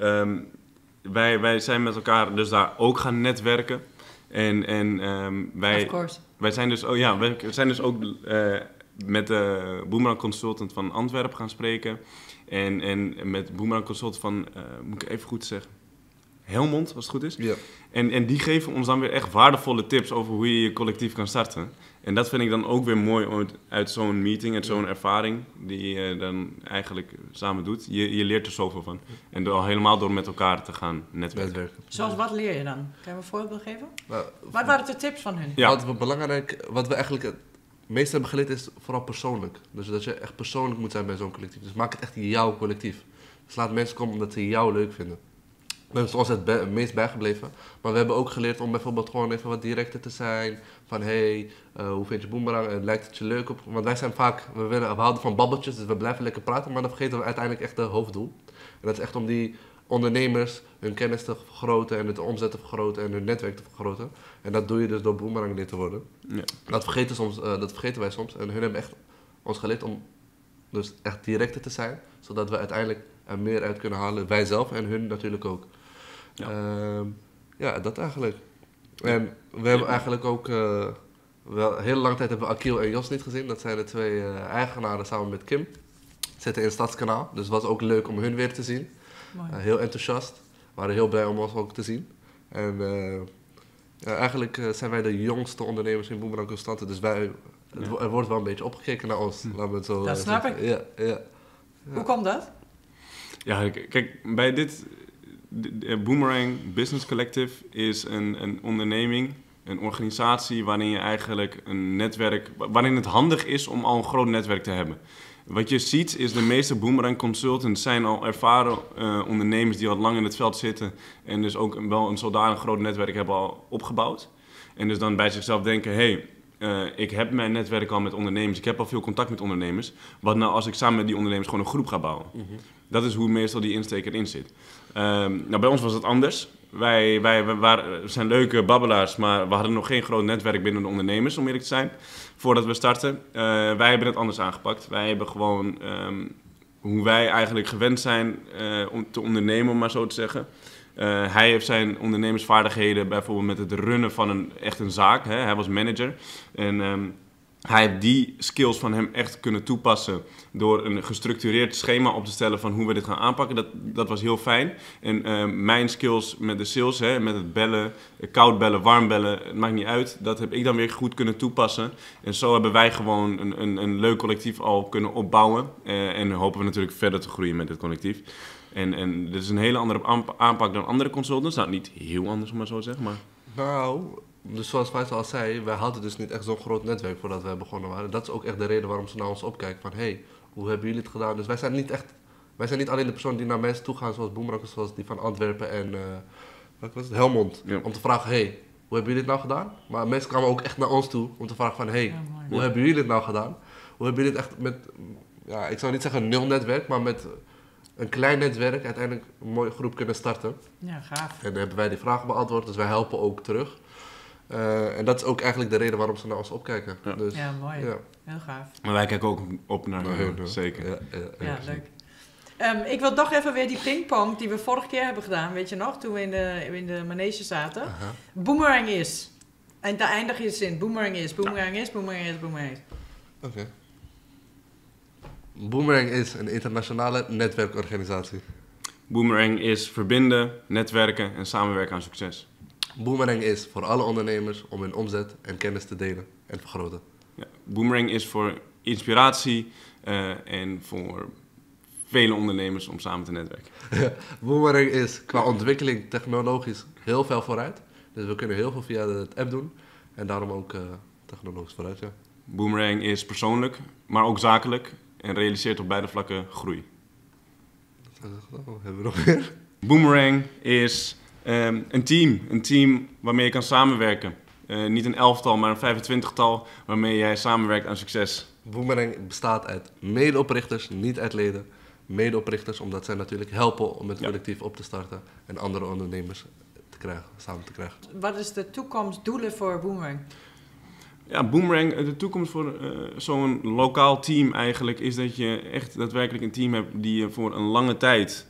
Speaker 2: Wij zijn met elkaar dus daar ook gaan netwerken. En
Speaker 1: Of course.
Speaker 2: wij zijn dus, we zijn dus ook met de Boomerang Consultant van Antwerpen gaan spreken. En met Boomerang Consultant van, moet ik even goed zeggen, Helmond, als het goed is.
Speaker 3: Ja.
Speaker 2: En die geven ons dan weer echt waardevolle tips over hoe je je collectief kan starten. En dat vind ik dan ook weer mooi uit zo'n meeting, uit zo'n ervaring die je dan eigenlijk samen doet. Je leert er zoveel van. En helemaal door met elkaar te gaan netwerken.
Speaker 1: Zoals wat leer je dan? Kan je me een voorbeeld geven?
Speaker 3: Nou,
Speaker 1: Wat waren de tips van hun?
Speaker 2: Ja.
Speaker 3: Wat we eigenlijk het meest hebben geleerd is vooral persoonlijk. Dus dat je echt persoonlijk moet zijn bij zo'n collectief. Dus maak het echt jouw collectief. Dus laat mensen komen omdat ze jou leuk vinden. Dat is ons het meest bijgebleven. Maar we hebben ook geleerd om bijvoorbeeld gewoon even wat directer te zijn. Van hey, hoe vind je Boomerang? Lijkt het je leuk op? Want wij zijn vaak, we houden van babbeltjes, dus we blijven lekker praten. Maar dan vergeten we uiteindelijk echt de hoofddoel. En dat is echt om die ondernemers hun kennis te vergroten en het omzet te vergroten en hun netwerk te vergroten. En dat doe je dus door Boomerang lid te worden. Ja. Dat vergeten wij soms. En hun hebben echt ons geleerd om dus echt directer te zijn. Zodat we uiteindelijk er meer uit kunnen halen. Wij zelf en hun natuurlijk ook. Ja, dat eigenlijk. En we hebben eigenlijk ook wel een hele lange tijd hebben we Akil en Jos niet gezien. Dat zijn de twee eigenaren samen met Kim. Zitten in Stadskanaal. Dus het was ook leuk om hun weer te zien. Heel enthousiast. We waren heel blij om ons ook te zien. En eigenlijk zijn wij de jongste ondernemers in Boomerang Constante. Dus er wordt wel een beetje opgekeken naar ons. Laten we het zo,
Speaker 1: dat snap ik.
Speaker 3: Ja.
Speaker 1: Hoe komt dat?
Speaker 2: Ja, kijk, bij dit Boomerang Business Collective is een onderneming, een organisatie waarin je eigenlijk een netwerk, waarin het handig is om al een groot netwerk te hebben. Wat je ziet is de meeste Boomerang consultants zijn al ervaren ondernemers die al lang in het veld zitten en dus ook wel een zodanig groot netwerk hebben al opgebouwd. En dus dan bij zichzelf denken, hey, ik heb mijn netwerk al met ondernemers, ik heb al veel contact met ondernemers. Wat nou als ik samen met die ondernemers gewoon een groep ga bouwen? Mm-hmm. Dat is hoe meestal die insteek erin zit. Nou, bij ons was het anders. Wij zijn leuke babbelaars, maar we hadden nog geen groot netwerk binnen de ondernemers, om eerlijk te zijn, voordat we starten. Wij hebben het anders aangepakt. Wij hebben gewoon hoe wij eigenlijk gewend zijn om te ondernemen, om maar zo te zeggen. Hij heeft zijn ondernemersvaardigheden bijvoorbeeld met het runnen van echt een zaak. Hè? Hij was manager en hij heeft die skills van hem echt kunnen toepassen door een gestructureerd schema op te stellen van hoe we dit gaan aanpakken. Dat was heel fijn. En mijn skills met de sales, hè, met het bellen, koud bellen, warm bellen, het maakt niet uit. Dat heb ik dan weer goed kunnen toepassen. En zo hebben wij gewoon een leuk collectief al kunnen opbouwen. En hopen we natuurlijk verder te groeien met dit collectief. En dit is een hele andere aanpak dan andere consultants. Nou, niet heel anders om maar zo te zeggen, maar...
Speaker 3: Nou, dus zoals Faisal al zei, wij hadden dus niet echt zo'n groot netwerk voordat wij begonnen waren. Dat is ook echt de reden waarom ze naar ons opkijken. Van, hey, hoe hebben jullie het gedaan? Dus wij zijn niet alleen de persoon die naar mensen toe gaan zoals Boomerang, zoals die van Antwerpen en Helmond. Ja. Om te vragen, hey, hoe hebben jullie het nou gedaan? Maar mensen kwamen ook echt naar ons toe om te vragen van, hey, hoe hebben jullie het nou gedaan? Hoe hebben jullie het echt met, ja, ik zou niet zeggen nul netwerk, maar met een klein netwerk uiteindelijk een mooie groep kunnen starten.
Speaker 1: Ja, gaaf.
Speaker 3: En dan hebben wij die vragen beantwoord, dus wij helpen ook terug. En dat is ook eigenlijk de reden waarom ze naar ons opkijken.
Speaker 2: Ja,
Speaker 3: dus,
Speaker 1: ja mooi.
Speaker 3: Ja.
Speaker 1: Heel gaaf.
Speaker 2: Maar wij kijken ook op naar hun, zeker.
Speaker 1: Ja, leuk. Ik wil toch even weer die pingpong die we vorige keer hebben gedaan, weet je nog, toen we in de manege zaten. Boomerang is. En daar eindig je zin. Boomerang is, Boomerang is, Boomerang is, Boomerang is.
Speaker 3: Oké. Boomerang is een internationale netwerkorganisatie.
Speaker 2: Boomerang is verbinden, netwerken en samenwerken aan succes.
Speaker 3: Boomerang is voor alle ondernemers om hun omzet en kennis te delen en vergroten.
Speaker 2: Ja, Boomerang is voor inspiratie en voor vele ondernemers om samen te netwerken.
Speaker 3: Boomerang is qua ontwikkeling technologisch heel veel vooruit. Dus we kunnen heel veel via de app doen en daarom ook technologisch vooruit. Ja.
Speaker 2: Boomerang is persoonlijk, maar ook zakelijk en realiseert op beide vlakken groei.
Speaker 3: Hebben we nog meer?
Speaker 2: Boomerang is een team waarmee je kan samenwerken. Niet een 11-tal, maar een 25-tal waarmee jij samenwerkt aan succes.
Speaker 3: Boomerang bestaat uit medeoprichters, niet uit leden. Medeoprichters omdat zij natuurlijk helpen om het collectief op te starten en andere ondernemers samen te krijgen.
Speaker 1: Wat is de toekomstdoelen voor Boomerang?
Speaker 2: Ja, Boomerang, de toekomst voor zo'n lokaal team eigenlijk is dat je echt daadwerkelijk een team hebt die je voor een lange tijd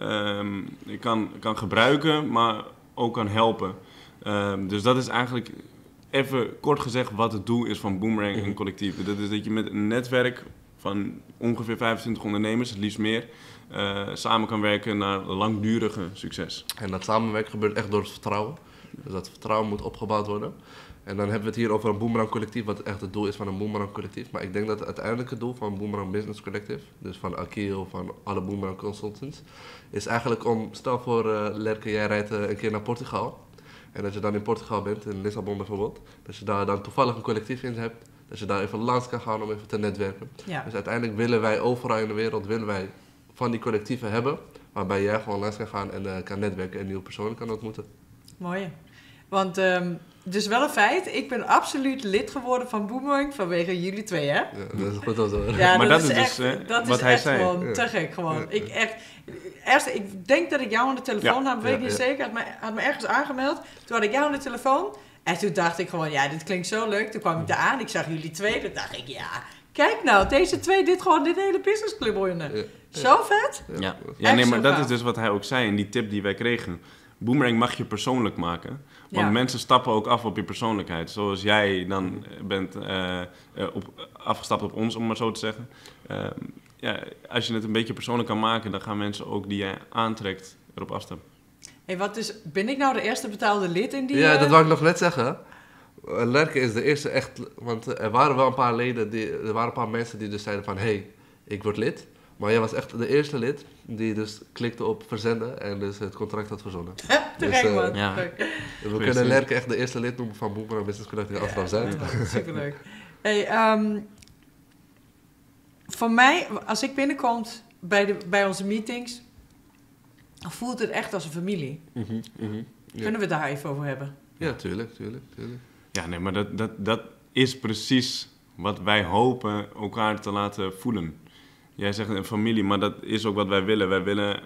Speaker 2: kan gebruiken, maar ook kan helpen. Dus dat is eigenlijk even kort gezegd wat het doel is van Boomerang en collectief. Dat is dat je met een netwerk van ongeveer 25 ondernemers, het liefst meer, samen kan werken naar langdurige succes.
Speaker 3: En dat samenwerken gebeurt echt door het vertrouwen. Dus dat vertrouwen moet opgebouwd worden. En dan hebben we het hier over een Boomerang Collectief, wat echt het doel is van een Boomerang Collectief. Maar ik denk dat het uiteindelijke doel van Boomerang Business Collective, dus van Akil, van alle Boomerang Consultants, is eigenlijk om, stel voor Lerke, jij rijdt een keer naar Portugal. En dat je dan in Portugal bent, in Lissabon bijvoorbeeld, dat je daar dan toevallig een collectief in hebt, dat je daar even langs kan gaan om even te netwerken.
Speaker 1: Ja.
Speaker 3: Dus uiteindelijk willen wij overal in de wereld van die collectieven hebben, waarbij jij gewoon langs kan gaan en kan netwerken en nieuwe personen kan ontmoeten.
Speaker 1: Mooi. Want dus wel een feit, ik ben absoluut lid geworden van Boomerang vanwege jullie twee, hè?
Speaker 3: Ja, dat is goed om te horen.
Speaker 1: Ja,
Speaker 2: Maar dat is
Speaker 1: echt,
Speaker 2: dus,
Speaker 1: dat
Speaker 2: wat
Speaker 1: is
Speaker 2: hij
Speaker 1: echt
Speaker 2: zei.
Speaker 1: gewoon te gek. Gewoon. Ik denk dat ik jou aan de telefoon had, weet ik niet zeker. Had me ergens aangemeld. Toen had ik jou aan de telefoon. En toen dacht ik gewoon, ja, dit klinkt zo leuk. Toen kwam ik daar aan, ik zag jullie twee. Toen dacht ik, ja, kijk nou, deze twee, dit hele businessclub runnen.
Speaker 3: Ja.
Speaker 1: Zo vet.
Speaker 2: Ja,
Speaker 1: Echt
Speaker 2: nee,
Speaker 1: zo
Speaker 2: maar dat
Speaker 1: gaaf.
Speaker 2: is dus wat hij ook zei in die tip die wij kregen. Boomerang mag je persoonlijk maken. Want
Speaker 1: Ja.
Speaker 2: mensen stappen ook af op je persoonlijkheid. Zoals jij dan bent afgestapt op ons, om maar zo te zeggen. Als je het een beetje persoonlijk kan maken, dan gaan mensen ook die jij aantrekt erop afstappen.
Speaker 1: Hey, ben ik nou de eerste betaalde lid in die...
Speaker 3: Ja, dat wou ik nog net zeggen. Lerke is de eerste echt, want er waren wel een paar leden, er waren een paar mensen die dus zeiden van, hey, ik word lid. Maar jij was echt de eerste lid die dus klikte op verzenden en dus het contract had verzonnen.
Speaker 1: Te
Speaker 3: Dus,
Speaker 1: gek, man.
Speaker 2: ja.
Speaker 1: Leuk.
Speaker 3: We kunnen Lerke echt de eerste lid noemen van Boomerang Business Collective Amsterdam-Zuid.
Speaker 1: Ja, superleuk. Hey, voor mij, als ik binnenkom bij onze meetings, dan voelt het echt als een familie.
Speaker 3: Ja.
Speaker 1: Kunnen we het daar even over hebben?
Speaker 3: Ja, tuurlijk.
Speaker 2: Ja, nee, maar dat is precies wat wij hopen elkaar te laten voelen. Jij zegt een familie, maar dat is ook wat wij willen. Wij willen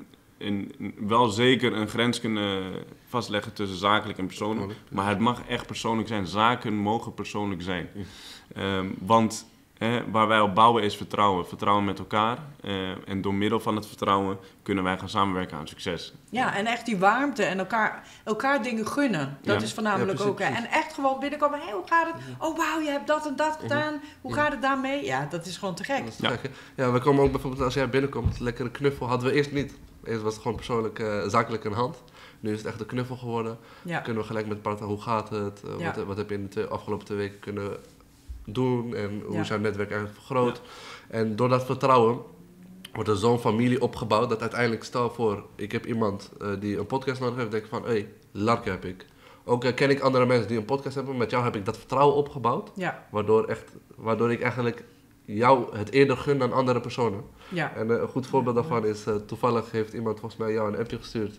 Speaker 2: wel zeker een grens kunnen vastleggen tussen zakelijk en persoonlijk. Maar het mag echt persoonlijk zijn. Zaken mogen persoonlijk zijn. Want waar wij op bouwen is vertrouwen. Vertrouwen met elkaar. En door middel van het vertrouwen kunnen wij gaan samenwerken aan succes.
Speaker 1: Ja, en echt die warmte en elkaar dingen gunnen. Dat
Speaker 2: Ja.
Speaker 1: is voornamelijk
Speaker 3: Ja,
Speaker 1: ook.
Speaker 3: precies.
Speaker 1: En echt gewoon binnenkomen. Hé, hoe gaat het? Oh, wauw, je hebt dat en dat gedaan. Hoe gaat het daarmee? Ja, dat is gewoon te gek.
Speaker 3: Dat is te gek, hè? Ja, we komen ook bijvoorbeeld, als jij binnenkomt, een lekkere knuffel hadden we eerst niet. Eerst was het gewoon persoonlijk, zakelijk een hand. Nu is het echt een knuffel geworden.
Speaker 1: Ja.
Speaker 3: Kunnen we gelijk met praten, hoe gaat het? Wat heb je in de afgelopen 2 weken kunnen doen? En hoe is jouw netwerk eigenlijk vergroot? Ja. En door dat vertrouwen wordt er zo'n familie opgebouwd dat uiteindelijk, stel voor, ik heb iemand die een podcast nodig heeft, denk ik van, hé, Larke heb ik. Ook ken ik andere mensen die een podcast hebben, met jou heb ik dat vertrouwen opgebouwd.
Speaker 1: Ja.
Speaker 3: Waardoor ik eigenlijk jou het eerder gun dan andere personen.
Speaker 1: Ja.
Speaker 3: En een goed voorbeeld daarvan is, toevallig heeft iemand volgens mij jou een appje gestuurd.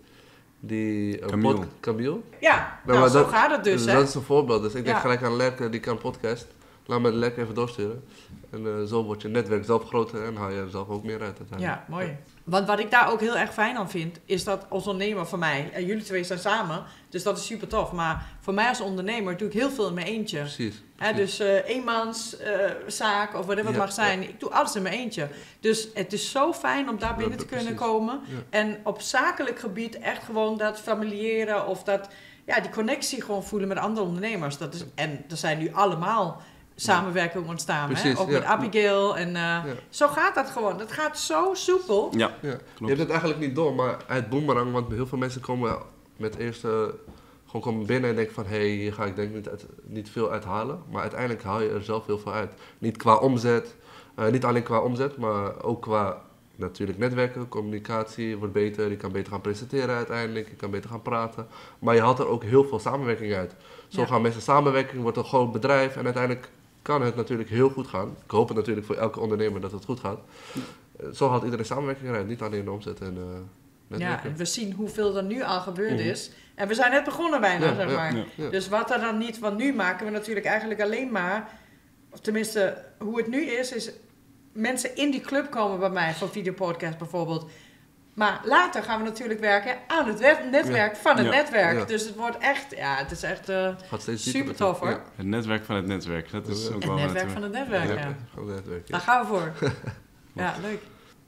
Speaker 3: Camille?
Speaker 1: Ja,
Speaker 3: Nou,
Speaker 1: nou, zo
Speaker 3: dat,
Speaker 1: gaat het dus, hè?
Speaker 3: Dat is een voorbeeld. Dus ik denk
Speaker 1: Ja.
Speaker 3: gelijk aan Lerke, die kan podcast. Laat me Lerke even doorsturen. En zo wordt je netwerk zelf groter en haal je er zelf ook meer uit uiteindelijk.
Speaker 1: Ja, mooi. Want wat ik daar ook heel erg fijn aan vind, is dat als ondernemer voor mij, en jullie twee zijn samen, dus dat is super tof. Maar voor mij als ondernemer doe ik heel veel in mijn eentje.
Speaker 3: Precies.
Speaker 1: Dus eenmanszaak of whatever het mag zijn. Ik doe alles in mijn eentje. Dus het is zo fijn om daar binnen te kunnen komen.
Speaker 3: Ja.
Speaker 1: En op zakelijk gebied echt gewoon dat familiëre of dat, ja, die connectie gewoon voelen met andere ondernemers. Dat is, en er zijn nu allemaal samenwerkingen ontstaan.
Speaker 3: Precies,
Speaker 1: Ook
Speaker 3: ja.
Speaker 1: met Abigail. En zo gaat dat gewoon. Dat gaat zo soepel.
Speaker 2: Ja,
Speaker 3: Ja. Je
Speaker 2: klopt.
Speaker 3: hebt het eigenlijk niet door, maar uit Boomerang, want heel veel mensen komen met eerst gewoon komen binnen en denken van, hé, hier ga ik denk ik niet veel uithalen. Maar uiteindelijk haal je er zelf heel veel uit. Niet qua omzet, niet alleen qua omzet, maar ook qua natuurlijk netwerken, communicatie wordt beter. Je kan beter gaan presenteren uiteindelijk, je kan beter gaan praten. Maar je haalt er ook heel veel samenwerking uit. Zo
Speaker 1: Ja.
Speaker 3: gaan mensen samenwerken, wordt een groot bedrijf en uiteindelijk kan het natuurlijk heel goed gaan. Ik hoop het natuurlijk voor elke ondernemer dat het goed gaat. Zo haalt iedereen samenwerking eruit, niet alleen de omzet en netwerken.
Speaker 1: Ja, en we zien hoeveel er nu al gebeurd is. En we zijn net begonnen bijna,
Speaker 3: Ja,
Speaker 1: zeg
Speaker 3: ja,
Speaker 1: maar.
Speaker 3: ja.
Speaker 1: Dus wat er dan niet, want nu maken we natuurlijk eigenlijk alleen maar, of tenminste, hoe het nu is mensen in die club komen bij mij, van Videopodcast bijvoorbeeld. Maar later gaan we natuurlijk werken aan het netwerk van het
Speaker 2: Ja.
Speaker 1: netwerk.
Speaker 3: Ja.
Speaker 1: Dus het wordt echt, het is echt
Speaker 3: Gaat steeds dieper
Speaker 1: super tof hoor.
Speaker 3: natuurlijk.
Speaker 2: Het netwerk van het netwerk. Dat is ook
Speaker 1: Het
Speaker 2: wel
Speaker 1: netwerk
Speaker 2: wat,
Speaker 1: van het netwerk,
Speaker 3: Ja,
Speaker 1: ja.
Speaker 3: van het netwerk, ja.
Speaker 1: Daar gaan we voor. Ja, leuk.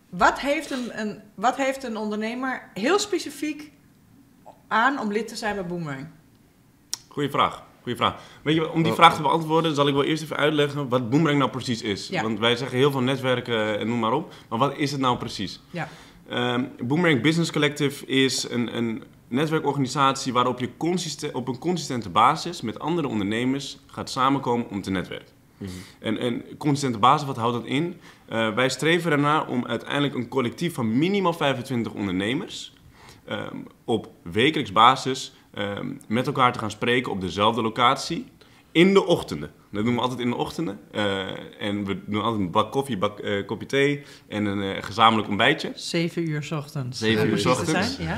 Speaker 1: Wat heeft een ondernemer heel specifiek aan om lid te zijn bij Boomerang?
Speaker 2: Goeie vraag. Weet je, om die vraag te beantwoorden zal ik wel eerst even uitleggen wat Boomerang nou precies is.
Speaker 1: Ja.
Speaker 2: Want wij zeggen heel veel netwerken en noem maar op. Maar wat is het nou precies?
Speaker 1: Ja.
Speaker 2: Boomerang Business Collective is een netwerkorganisatie waarop je op een consistente basis met andere ondernemers gaat samenkomen om te netwerken. En consistente basis, wat houdt dat in? Wij streven ernaar om uiteindelijk een collectief van minimaal 25 ondernemers op wekelijks basis met elkaar te gaan spreken op dezelfde locatie in de ochtenden. Dat doen we altijd in de ochtenden. En we doen altijd een bak koffie, kopje thee en een gezamenlijk ontbijtje.
Speaker 1: 7 uur 's ochtends.
Speaker 2: 7 uur 's ochtends.
Speaker 1: Ja.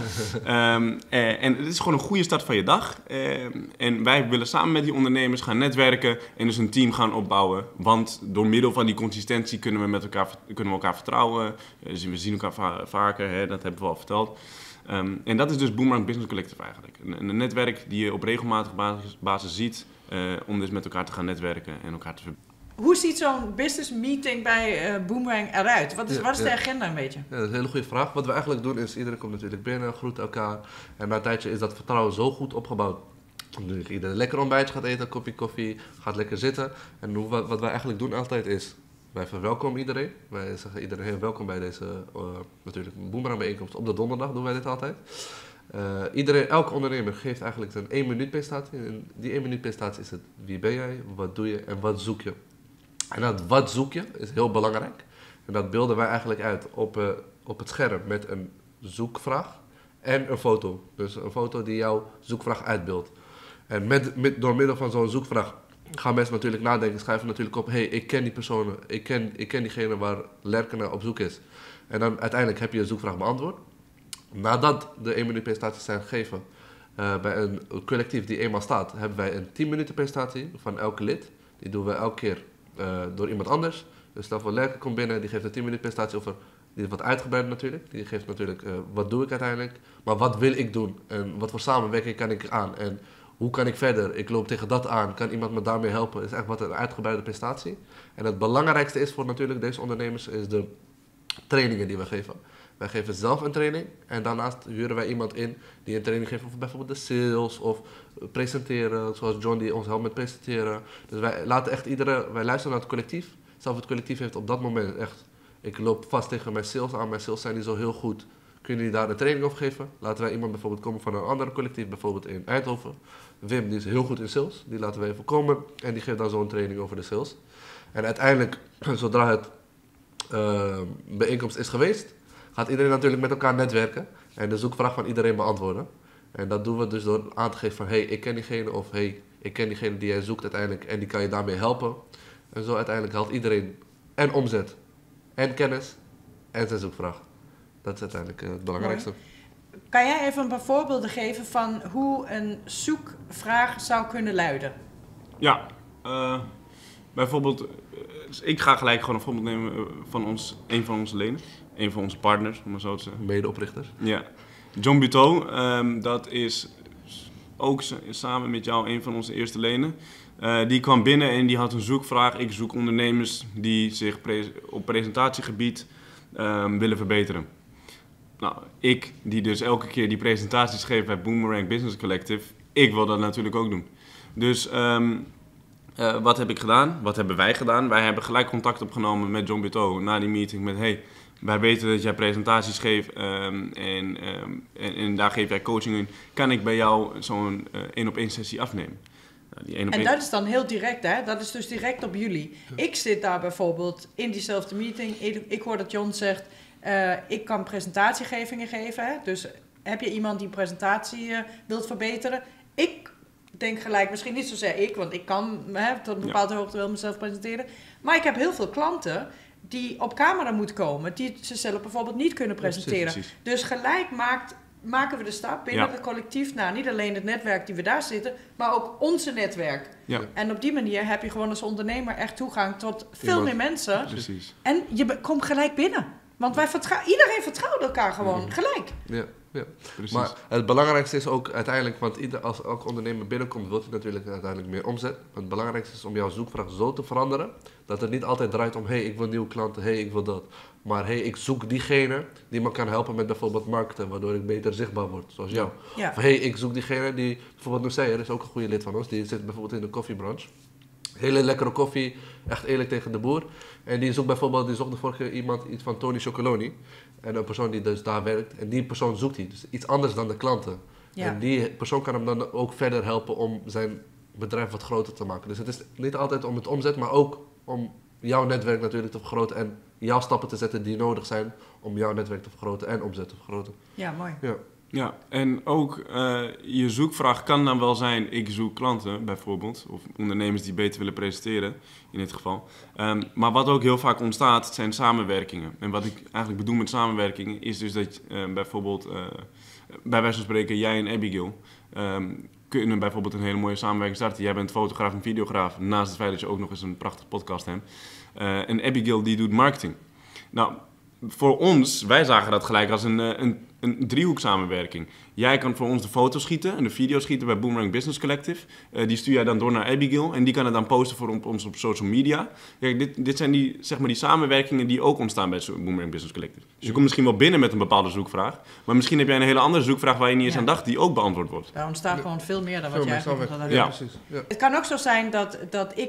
Speaker 2: En het is gewoon een goede start van je dag. En wij willen samen met die ondernemers gaan netwerken en dus een team gaan opbouwen. Want door middel van die consistentie kunnen we elkaar vertrouwen. We zien elkaar vaker, hè, dat hebben we al verteld. En dat is dus Boomerang Business Collective eigenlijk. Een netwerk die je op regelmatige basis ziet om dus met elkaar te gaan netwerken en elkaar te verbinden.
Speaker 1: Hoe ziet zo'n business meeting bij Boomerang eruit? Wat is de agenda een beetje?
Speaker 3: Ja, dat is een hele goede vraag. Wat we eigenlijk doen is, iedereen komt natuurlijk binnen, groet elkaar. En na een tijdje is dat vertrouwen zo goed opgebouwd. Dat iedereen een lekker ontbijtje gaat eten, een kopje koffie, gaat lekker zitten. En wat wij eigenlijk doen altijd is, wij verwelkomen iedereen. Wij zeggen iedereen heel welkom bij deze natuurlijk Boomerang bijeenkomst. Op de donderdag doen wij dit altijd. Elke ondernemer geeft eigenlijk een 1 minuut presentatie. En die 1 minuut presentatie is het: wie ben jij, wat doe je en wat zoek je. En dat wat zoek je is heel belangrijk. En dat beelden wij eigenlijk uit op het scherm met een zoekvraag en een foto. Dus een foto die jouw zoekvraag uitbeeldt. En door middel van zo'n zoekvraag gaan mensen natuurlijk nadenken, schrijven natuurlijk op: hey, ik ken die personen, ik ken diegene waar Lerke naar op zoek is. En dan uiteindelijk heb je je zoekvraag beantwoord. Nadat de 1 minuut presentaties zijn gegeven bij een collectief die eenmaal staat, hebben wij een 10 minuten presentatie van elke lid. Die doen we elke keer door iemand anders. Dus stel voor Lerke komt binnen, die geeft een 10 minuten presentatie over, die is wat uitgebreider natuurlijk. Die geeft natuurlijk wat doe ik uiteindelijk, maar wat wil ik doen en wat voor samenwerking kan ik aan en hoe kan ik verder? Ik loop tegen dat aan, kan iemand me daarmee helpen? Het is echt wat een uitgebreide presentatie. En het belangrijkste is voor natuurlijk deze ondernemers is de trainingen die we geven. Wij geven zelf een training en daarnaast huren wij iemand in die een training geeft over bijvoorbeeld de sales of presenteren, zoals John die ons helpt met presenteren. Dus wij luisteren naar het collectief. Zelf het collectief heeft op dat moment echt, ik loop vast tegen mijn sales aan, mijn sales zijn niet zo heel goed. Kunnen jullie daar een training over geven? Laten wij iemand bijvoorbeeld komen van een ander collectief, bijvoorbeeld in Eindhoven. Wim die is heel goed in sales, die laten we even komen en die geeft dan zo'n training over de sales. En uiteindelijk, zodra het bijeenkomst is geweest, gaat iedereen natuurlijk met elkaar netwerken en de zoekvraag van iedereen beantwoorden. En dat doen we dus door aan te geven van hey, ik ken diegene of hey, ik ken diegene die jij zoekt uiteindelijk en die kan je daarmee helpen. En zo uiteindelijk haalt iedereen en omzet en kennis en zijn zoekvraag. Dat is uiteindelijk het belangrijkste.
Speaker 1: Mooi. Kan jij even een paar voorbeelden geven van hoe een zoekvraag zou kunnen luiden?
Speaker 2: Ja, bijvoorbeeld, ik ga gelijk gewoon een voorbeeld nemen van een van onze leden. Een van onze partners, om het zo te zeggen.
Speaker 3: Medeoprichters.
Speaker 2: Ja. John Buteau, dat is ook samen met jou een van onze eerste leden. Die kwam binnen en die had een zoekvraag. Ik zoek ondernemers die zich op presentatiegebied willen verbeteren. Nou, ik die dus elke keer die presentaties geef bij Boomerang Business Collective, ik wil dat natuurlijk ook doen. Dus wat heb ik gedaan? Wat hebben wij gedaan? Wij hebben gelijk contact opgenomen met John Buteau na die meeting met hey, wij weten dat jij presentaties geeft en daar geef jij coaching in. Kan ik bij jou zo'n 1-op-1 sessie afnemen?
Speaker 1: En dat is dan heel direct, hè? Dat is dus direct op jullie. Ik zit daar bijvoorbeeld in diezelfde meeting. Ik hoor dat John zegt, ik kan presentatiegevingen geven. Hè? Dus heb je iemand die presentatie wilt verbeteren? Ik denk gelijk, misschien niet zozeer want ik kan tot een bepaalde hoogte wel mezelf presenteren. Maar ik heb heel veel klanten die op camera moeten komen, die zichzelf bijvoorbeeld niet kunnen presenteren. Precies. Dus gelijk maken we de stap binnen het collectief naar niet alleen het netwerk die we daar zitten, maar ook onze netwerk. Ja. En op die manier heb je gewoon als ondernemer echt toegang tot veel meer mensen.
Speaker 2: Precies.
Speaker 1: En je komt gelijk binnen. Want iedereen vertrouwt elkaar gewoon gelijk.
Speaker 3: Ja. Ja.
Speaker 2: Precies.
Speaker 3: Maar het belangrijkste is ook uiteindelijk, want als elke ondernemer binnenkomt, wil hij natuurlijk uiteindelijk meer omzet. Maar het belangrijkste is om jouw zoekvraag zo te veranderen, dat het niet altijd draait om, ik wil nieuwe klanten, ik wil dat. Maar ik zoek diegene die me kan helpen met bijvoorbeeld markten, waardoor ik beter zichtbaar word, zoals jou.
Speaker 1: Ja.
Speaker 3: Of ik zoek diegene die, bijvoorbeeld Nusair is ook een goede lid van ons, die zit bijvoorbeeld in de koffiebranche. Hele lekkere koffie, echt eerlijk tegen de boer. En die zoekt de vorige keer iemand iets van Tony Chocoloni. En een persoon die dus daar werkt. En die persoon zoekt hij. Dus iets anders dan de klanten. Ja. En die persoon kan hem dan ook verder helpen om zijn bedrijf wat groter te maken. Dus het is niet altijd om het omzet, maar ook om jouw netwerk natuurlijk te vergroten. En jouw stappen te zetten die nodig zijn om jouw netwerk te vergroten en omzet te vergroten.
Speaker 1: Ja, mooi.
Speaker 2: Ja, en ook je zoekvraag kan dan wel zijn, ik zoek klanten bijvoorbeeld, of ondernemers die beter willen presenteren, in dit geval. Maar wat ook heel vaak ontstaat, zijn samenwerkingen. En wat ik eigenlijk bedoel met samenwerkingen, is dus dat bijvoorbeeld, bij wijze van spreken, jij en Abigail kunnen bijvoorbeeld een hele mooie samenwerking starten. Jij bent fotograaf en videograaf, naast het feit dat je ook nog eens een prachtige podcast hebt. En Abigail die doet marketing. Nou, voor ons, wij zagen dat gelijk als een driehoek samenwerking. Jij kan voor ons de foto's schieten en de video's schieten bij Boomerang Business Collective. Die stuur jij dan door naar Abigail en die kan het dan posten voor ons op social media. Kijk, dit zijn die samenwerkingen die ook ontstaan bij Boomerang Business Collective. Dus je komt misschien wel binnen met een bepaalde zoekvraag, maar misschien heb jij een hele andere zoekvraag waar je niet eens aan dacht, die ook beantwoord wordt.
Speaker 1: Daar ontstaat gewoon veel meer dan wat jij eigenlijk had.
Speaker 3: Ja, precies. Ja.
Speaker 1: Het kan ook zo zijn dat ik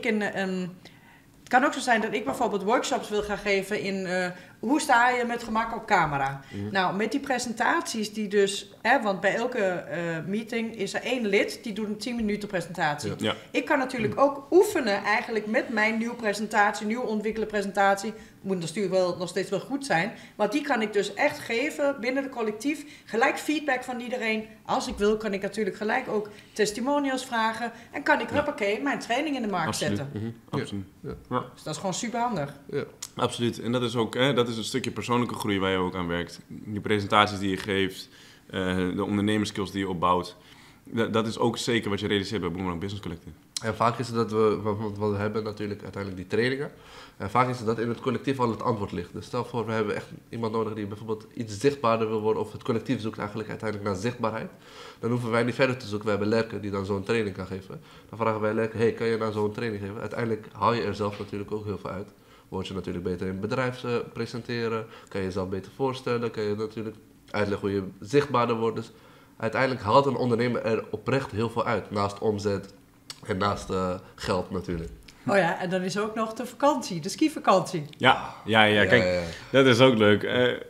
Speaker 1: het kan ook zo zijn dat ik bijvoorbeeld workshops wil gaan geven in hoe sta je met gemak op camera. Nou, met die presentaties die dus, want bij elke meeting is er 1 lid die doet een 10 minuten presentatie.
Speaker 2: Ja.
Speaker 1: Ik kan natuurlijk ook oefenen eigenlijk met mijn nieuw ontwikkelen presentatie. Moet natuurlijk wel nog steeds wel goed zijn. Maar die kan ik dus echt geven binnen het collectief. Gelijk feedback van iedereen. Als ik wil, kan ik natuurlijk gelijk ook testimonials vragen. En kan ik, mijn training in de markt zetten.
Speaker 2: Absoluut.
Speaker 3: Ja.
Speaker 1: Dus dat is gewoon super handig.
Speaker 3: Ja.
Speaker 2: Absoluut. En dat is ook dat is een stukje persoonlijke groei waar je ook aan werkt. Die presentaties die je geeft, de ondernemerskills die je opbouwt. Dat is ook zeker wat je realiseert bij Boomerang Business Collective.
Speaker 3: En vaak is het dat we hebben natuurlijk uiteindelijk die trainingen. En vaak is het dat in het collectief al het antwoord ligt. Dus stel voor, we hebben echt iemand nodig die bijvoorbeeld iets zichtbaarder wil worden. Of het collectief zoekt eigenlijk uiteindelijk naar zichtbaarheid. Dan hoeven wij niet verder te zoeken. We hebben Lerke die dan zo'n training kan geven. Dan vragen wij Lerke, kan je nou zo'n training geven? Uiteindelijk haal je er zelf natuurlijk ook heel veel uit. Word je natuurlijk beter in het bedrijf presenteren. Kan je jezelf beter voorstellen. Kan je natuurlijk uitleggen hoe je zichtbaarder wordt. Dus uiteindelijk haalt een ondernemer er oprecht heel veel uit. Naast omzet en naast geld natuurlijk.
Speaker 1: Oh ja, en dan is er ook nog de vakantie, de skivakantie.
Speaker 2: Ja. Kijk, dat is ook leuk.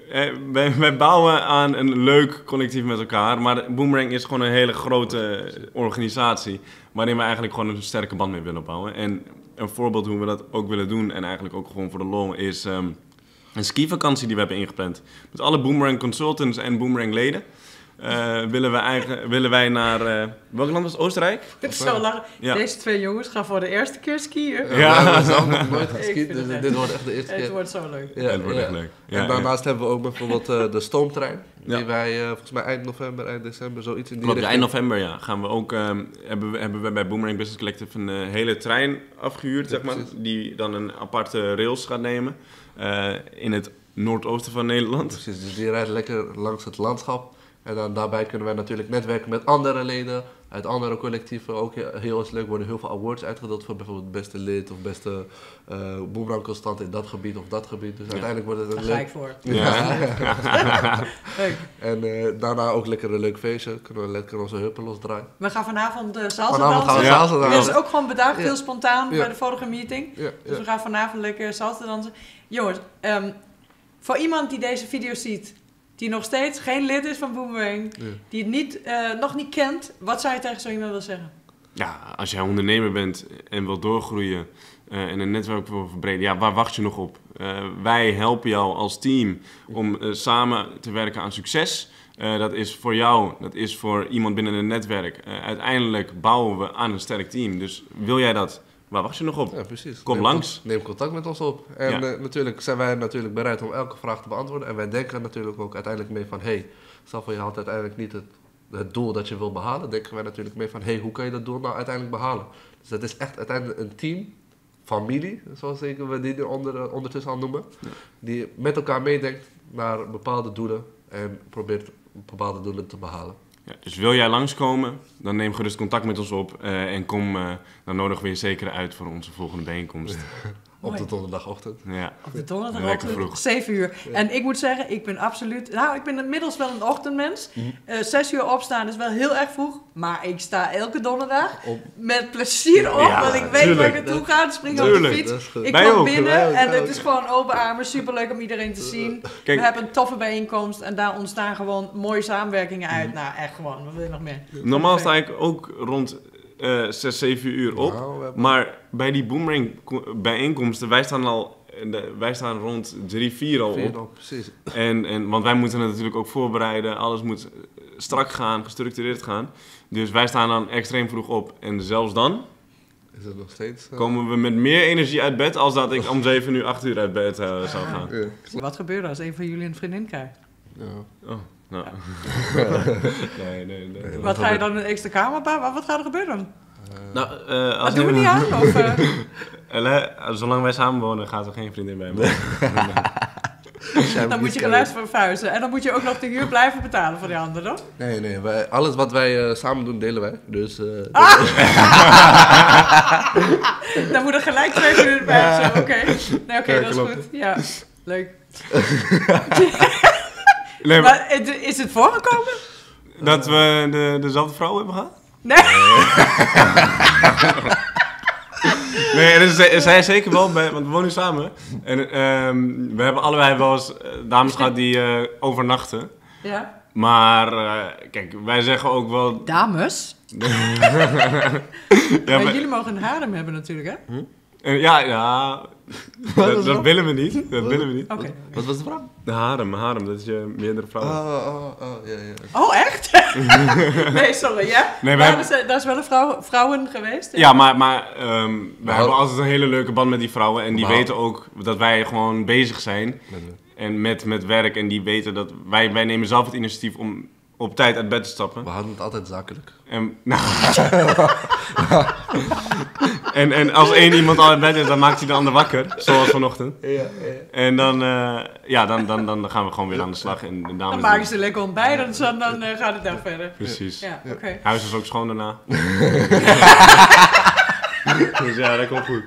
Speaker 2: Wij bouwen aan een leuk collectief met elkaar, maar Boomerang is gewoon een hele grote organisatie, waarin we eigenlijk gewoon een sterke band mee willen bouwen. En een voorbeeld hoe we dat ook willen doen, en eigenlijk ook gewoon voor de lol, is een skivakantie die we hebben ingepland. Met alle Boomerang consultants en Boomerang leden. Willen wij naar... welk land was het? Oostenrijk?
Speaker 1: Het is zo lang.
Speaker 2: Ja.
Speaker 1: Deze 2 jongens gaan voor de eerste keer skiën.
Speaker 3: Ja, we hebben zelf nog nooit geskiet, dus dit wordt echt de eerste keer.
Speaker 1: Het wordt zo leuk.
Speaker 2: Ja, het wordt echt leuk. Ja,
Speaker 3: en daarnaast hebben we ook bijvoorbeeld de stoomtrein. Die
Speaker 2: Ja.
Speaker 3: wij volgens mij eind november, eind december, zoiets in die
Speaker 2: Klopt,
Speaker 3: richting.
Speaker 2: eind november gaan we ook, hebben we bij Boomerang Business Collective een hele trein afgehuurd, zeg maar,
Speaker 3: precies.
Speaker 2: die dan een aparte rails gaat nemen in het noordoosten van Nederland.
Speaker 3: Precies, dus die rijdt lekker langs het landschap. En dan daarbij kunnen wij natuurlijk netwerken met andere leden uit andere collectieven. Ook heel erg leuk, worden heel veel awards uitgedeeld voor bijvoorbeeld beste lid of beste Boomerang constant in dat gebied of dat gebied. Dus uiteindelijk wordt het
Speaker 1: Daar
Speaker 3: een
Speaker 1: ga
Speaker 3: leuk...
Speaker 1: ik voor.
Speaker 2: Ja.
Speaker 1: Leuk.
Speaker 3: En daarna ook lekker een leuk feestje. Kunnen we lekker onze heupen losdraaien.
Speaker 1: We gaan vanavond salsa
Speaker 3: Vanavond gaan we
Speaker 1: dansen.
Speaker 3: salsa dansen.
Speaker 1: Dat is ook gewoon bedacht,
Speaker 3: Ja.
Speaker 1: heel spontaan
Speaker 3: Ja.
Speaker 1: bij de vorige meeting.
Speaker 3: Ja,
Speaker 1: Dus we gaan vanavond lekker salsa dansen. Jongens, voor iemand die deze video ziet, die nog steeds geen lid is van Boomerang, die het nog niet kent, wat zou je tegen zo iemand willen zeggen?
Speaker 2: Ja, als jij ondernemer bent en wilt doorgroeien en een netwerk wil verbreden, ja, waar wacht je nog op? Wij helpen jou als team om samen te werken aan succes. Dat is voor jou, dat is voor iemand binnen een netwerk. Uiteindelijk bouwen we aan een sterk team. Dus wil jij dat? Waar wacht je nog op?
Speaker 3: Ja, precies.
Speaker 2: Kom langs.
Speaker 3: Neem contact met ons op. En natuurlijk zijn wij natuurlijk bereid om elke vraag te beantwoorden. En wij denken natuurlijk ook uiteindelijk mee van... stel voor je haalt uiteindelijk niet het doel dat je wil behalen. Denken wij natuurlijk mee van... hoe kan je dat doel nou uiteindelijk behalen? Dus dat is echt uiteindelijk een team, familie, zoals we die ondertussen al noemen. Ja. Die met elkaar meedenkt naar bepaalde doelen. En probeert bepaalde doelen te behalen.
Speaker 2: Ja, dus wil jij langskomen, dan neem gerust contact met ons op en kom, dan nodigen we je zeker uit voor onze volgende bijeenkomst.
Speaker 3: Op de donderdagochtend.
Speaker 2: Ja.
Speaker 1: Op de
Speaker 2: Lekker
Speaker 1: donderdagochtend,
Speaker 2: vroeg.
Speaker 1: 7 uur. Ja. En ik moet zeggen, ik ben absoluut... Nou, ik ben inmiddels wel een ochtendmens. 6 uur opstaan is wel heel erg vroeg. Maar ik sta elke donderdag met plezier op.
Speaker 2: Ja,
Speaker 1: want ik weet waar ik naartoe ga. Spring op de fiets. Ik
Speaker 2: Wij
Speaker 1: kom
Speaker 2: ook,
Speaker 1: binnen en het is gewoon open armen. Superleuk om iedereen te zien.
Speaker 2: Kijk,
Speaker 1: we hebben een toffe bijeenkomst. En daar ontstaan gewoon mooie samenwerkingen uit. Nou, echt gewoon. Wat wil je nog meer?
Speaker 2: normaal sta ik ook rond 6, 7 uur op.
Speaker 3: Nou,
Speaker 2: Maar bij die Boomerang bijeenkomsten, wij staan rond 3, 4 al op.
Speaker 3: Precies.
Speaker 2: Want wij moeten het natuurlijk ook voorbereiden. Alles moet strak gaan, gestructureerd gaan. Dus wij staan dan extreem vroeg op. En zelfs dan
Speaker 3: Is het nog steeds...
Speaker 2: komen we met meer energie uit bed als dat ik om 7 uur, 8 uur uit bed zou gaan.
Speaker 3: Ja.
Speaker 1: Wat gebeurt er als een van jullie een vriendin krijgt?
Speaker 3: Ja.
Speaker 2: Oh, nou. Nee.
Speaker 1: Wat ga je dan een extra kamer bouwen? Wat gaat er gebeuren dan?
Speaker 2: Nou,
Speaker 1: Dat doen we niet aan? Of,
Speaker 2: zolang wij samenwonen gaat er geen vriendin bij me.
Speaker 1: dan moet je geluid verhuizen. En dan moet je ook nog de huur blijven betalen voor die anderen, toch?
Speaker 3: Nee. Alles wat wij samen doen, delen wij. Dus...
Speaker 1: Dan moet er gelijk 2 uur bij. Zo, oké. Nee, oké, dat is
Speaker 3: klopt.
Speaker 1: goed. Ja, leuk.
Speaker 2: Nee,
Speaker 1: Maar is het voorgekomen?
Speaker 2: dat we dezelfde vrouw hebben gehad?
Speaker 1: Nee.
Speaker 2: Nee, er zijn zeker wel bij, want we wonen samen. En we hebben allebei wel eens dames gehad die overnachten.
Speaker 1: Ja.
Speaker 2: Maar kijk, wij zeggen ook wel...
Speaker 1: Dames?
Speaker 2: Ja,
Speaker 1: Maar jullie mogen een harem hebben natuurlijk, hè?
Speaker 2: ja dat willen we niet. Dat willen we niet.
Speaker 1: Oké.
Speaker 3: Wat was de vraag?
Speaker 2: De harem, dat is je meerdere vrouwen.
Speaker 3: Ja.
Speaker 1: Oh, echt? Nee, sorry, ja?
Speaker 2: Nee,
Speaker 1: Maar daar is wel een vrouwen geweest.
Speaker 2: Ja, maar we hebben altijd een hele leuke band met die vrouwen. En die
Speaker 3: Maar-
Speaker 2: weten ook dat wij gewoon bezig zijn. En met werk. En die weten dat wij nemen zelf het initiatief om op tijd uit bed te stappen.
Speaker 3: We houden het altijd zakelijk.
Speaker 2: En, nou, en als één iemand al in bed is, dan maakt hij de ander wakker. Zoals vanochtend.
Speaker 3: Ja.
Speaker 2: En dan gaan we gewoon weer aan de slag. En de dames
Speaker 1: Dan maken ze lekker ontbijt en dan gaat het daar verder.
Speaker 2: Precies.
Speaker 1: Ja, oké.
Speaker 2: Huis is ook schoon daarna. Dus ja, dat komt goed.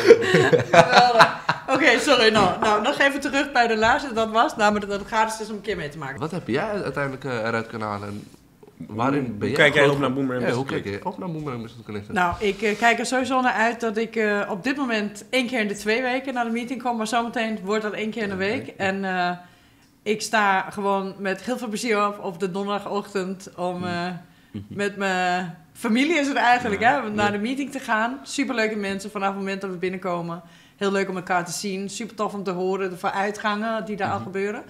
Speaker 1: Oké, sorry. Nou, nog even terug bij de laatste. Dat was namelijk dat het gratis is om een keer mee te maken.
Speaker 3: Wat heb jij uiteindelijk eruit kunnen halen? En waarin ben
Speaker 2: Hoe
Speaker 3: jij
Speaker 2: kijk jij
Speaker 3: groot
Speaker 2: op naar
Speaker 3: van-
Speaker 2: Boomerang
Speaker 3: Ja, hoe
Speaker 2: Business
Speaker 3: kijk jij op naar Boomerang Business Connected?
Speaker 1: Nou, ik kijk er sowieso naar uit dat ik op dit moment 1 keer in de 2 weken naar de meeting kom. Maar zometeen wordt dat 1 keer in de week. En ik sta gewoon met heel veel plezier op de donderdagochtend om met mijn familie is het eigenlijk, hè, naar de meeting te gaan. Superleuke mensen vanaf het moment dat we binnenkomen. Heel leuk om elkaar te zien. Super tof om te horen de vooruitgangen die daar al gebeuren.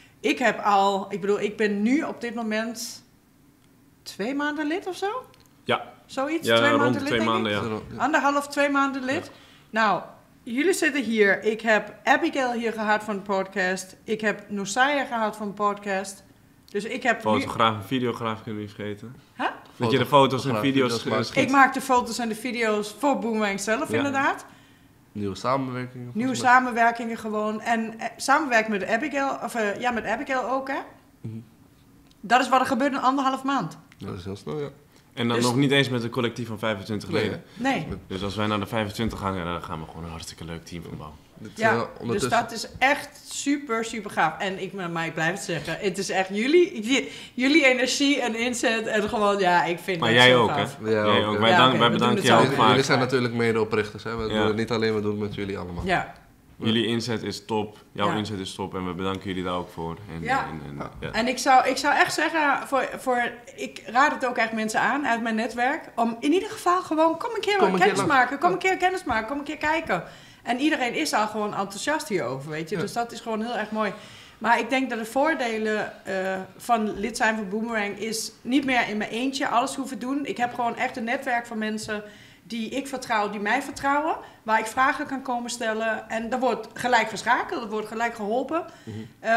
Speaker 1: Ik ben nu op dit moment 2 maanden lid of zo?
Speaker 2: Ja.
Speaker 1: Zoiets?
Speaker 2: Ja,
Speaker 1: 2
Speaker 2: rond
Speaker 1: maanden
Speaker 2: de
Speaker 1: lid,
Speaker 2: 2
Speaker 1: denk ik?
Speaker 2: maanden, ja.
Speaker 1: 1,5, 2 maanden lid.
Speaker 2: Ja.
Speaker 1: Nou, jullie zitten hier. Ik heb Abigail hier gehad van de podcast. Ik heb Nosaya gehad van de podcast. Dus ik heb
Speaker 2: Fotograaf en videograaf kunnen we niet vergeten.
Speaker 1: Huh?
Speaker 2: Dat je de foto's en
Speaker 3: Fotograaf,
Speaker 2: video's
Speaker 3: video's maakt.
Speaker 1: nu... Ik maak de foto's en de video's voor Boomerang zelf,
Speaker 2: Ja.
Speaker 1: inderdaad.
Speaker 3: Nieuwe samenwerkingen.
Speaker 1: Nieuwe
Speaker 3: volgens mij.
Speaker 1: samenwerkingen gewoon. En samenwerken met Abigail, met Abigail ook, hè? Dat is wat er gebeurt in 1,5 maand.
Speaker 3: Dat is heel snel, ja.
Speaker 2: En dan
Speaker 1: Dus-
Speaker 2: nog niet eens met een collectief van 25
Speaker 3: Nee,
Speaker 2: leden.
Speaker 1: Nee.
Speaker 2: Dus als wij naar de 25 gaan, ja, dan gaan we gewoon een hartstikke leuk team opbouwen.
Speaker 3: Dit,
Speaker 1: Ja, dus
Speaker 3: ondertussen...
Speaker 1: dat is echt super, super gaaf. En ik blijf het zeggen, het is echt jullie energie en inzet en gewoon, ja, ik vind
Speaker 2: Maar
Speaker 1: het
Speaker 2: jij
Speaker 1: zo
Speaker 2: ook,
Speaker 1: gaaf.
Speaker 2: hè?
Speaker 3: Ja,
Speaker 2: Jij
Speaker 3: ook,
Speaker 2: ook.
Speaker 3: ja.
Speaker 2: Wij,
Speaker 1: Ja,
Speaker 2: dank,
Speaker 1: oké,
Speaker 2: wij
Speaker 1: we
Speaker 2: bedanken
Speaker 1: doen het
Speaker 2: jou
Speaker 1: zo.
Speaker 2: ook
Speaker 3: Jullie
Speaker 2: vaak.
Speaker 3: zijn natuurlijk medeoprichters, hè? We
Speaker 2: Ja.
Speaker 3: doen het niet alleen, we doen het met jullie allemaal.
Speaker 1: Ja.
Speaker 2: Jullie inzet is top. Jouw
Speaker 1: Ja.
Speaker 2: inzet is top. En we bedanken jullie daar ook voor. En,
Speaker 1: Ja.
Speaker 2: ja.
Speaker 1: En ik zou echt zeggen, ik raad het ook echt mensen aan uit mijn netwerk, om in ieder geval gewoon, kom een keer kennis maken, kom een keer kijken. En iedereen is al gewoon enthousiast hierover, weet je.
Speaker 3: Ja.
Speaker 1: Dus dat is gewoon heel erg mooi. Maar ik denk dat de voordelen van lid zijn van Boomerang is niet meer in mijn eentje alles hoeven doen. Ik heb gewoon echt een netwerk van mensen die ik vertrouw, die mij vertrouwen, waar ik vragen kan komen stellen. En er wordt gelijk geschakeld, er wordt gelijk geholpen.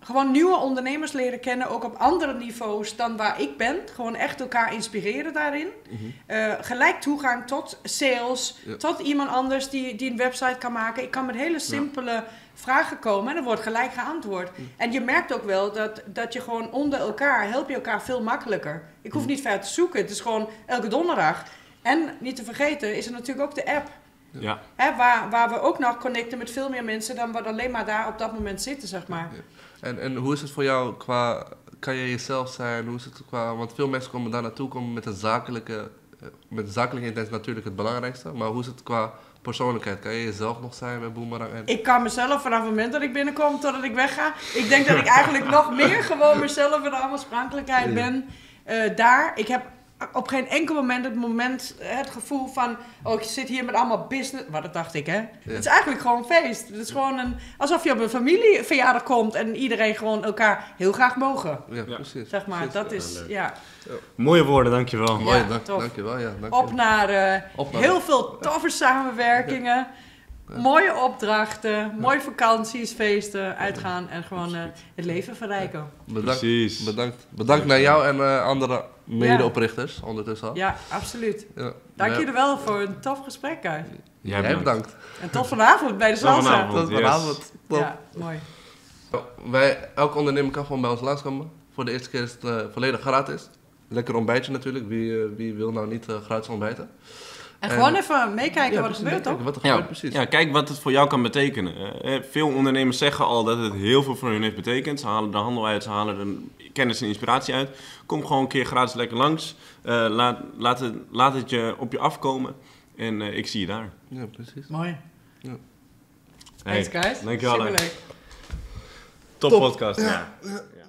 Speaker 1: gewoon nieuwe ondernemers leren kennen, ook op andere niveaus dan waar ik ben. Gewoon echt elkaar inspireren daarin. Gelijk toegang tot sales, tot iemand anders die een website kan maken. Ik kan met hele simpele vragen komen en er wordt gelijk geantwoord. En je merkt ook wel dat je gewoon onder elkaar, help je elkaar veel makkelijker. Ik hoef niet ver te zoeken, het is gewoon elke donderdag. En niet te vergeten is er natuurlijk ook de app.
Speaker 2: Ja.
Speaker 1: Hè, waar we ook nog connecten met veel meer mensen dan we alleen maar daar op dat moment zitten, zeg maar.
Speaker 3: Ja. En hoe is het voor jou qua, kan je jezelf zijn, hoe is het qua, want veel mensen komen daar naartoe, komen met een zakelijke intentie natuurlijk het belangrijkste, maar hoe is het qua persoonlijkheid? Kan je jezelf nog zijn bij Boomerang?
Speaker 1: Ik kan mezelf vanaf het moment dat ik binnenkom totdat ik wegga. Ik denk dat ik eigenlijk nog meer gewoon mezelf in alle sprankelijkheid ben daar. Ik heb op geen enkel moment het gevoel van, oh, ik zit hier met allemaal business. Maar dat dacht ik, hè. Het is eigenlijk gewoon feest. Het is gewoon alsof je op een familieverjaardag komt en iedereen gewoon elkaar heel graag mogen.
Speaker 3: Ja, precies.
Speaker 1: Zeg maar,
Speaker 3: precies.
Speaker 1: dat is, ja.
Speaker 2: Mooie woorden, dankjewel.
Speaker 3: Mooi,
Speaker 1: Ja, tof.
Speaker 3: dankjewel. Ja,
Speaker 1: Op naar heel veel toffe samenwerkingen. Mooie opdrachten, mooie vakanties, feesten, uitgaan en gewoon het leven verrijken.
Speaker 3: Bedankt naar jou en andere medeoprichters ondertussen al.
Speaker 1: Ja, absoluut.
Speaker 3: Ja.
Speaker 1: Dank jullie wel voor een tof gesprek, Guy.
Speaker 3: Jij bedankt.
Speaker 1: En tot vanavond bij de salsa.
Speaker 3: Tot vanavond. Top.
Speaker 1: Ja, mooi.
Speaker 3: Elke ondernemer kan gewoon bij ons langskomen. Voor de eerste keer is het volledig gratis. Lekker ontbijtje natuurlijk. Wie wil nou niet gratis ontbijten?
Speaker 1: En gewoon even meekijken wat er gebeurt, toch?
Speaker 3: Wat er gebeurt, precies.
Speaker 2: Ja, kijk wat het voor jou kan betekenen. Veel ondernemers zeggen al dat het heel veel voor hun heeft betekend. Ze halen de handel uit, ze halen de kennis en inspiratie uit. Kom gewoon een keer gratis lekker langs. Laat het je op je afkomen. En ik zie je daar.
Speaker 3: Ja, precies.
Speaker 1: Mooi.
Speaker 3: Ja.
Speaker 1: Thanks, guys.
Speaker 2: Dankjewel.
Speaker 1: Superleuk.
Speaker 2: Top podcast. Ja.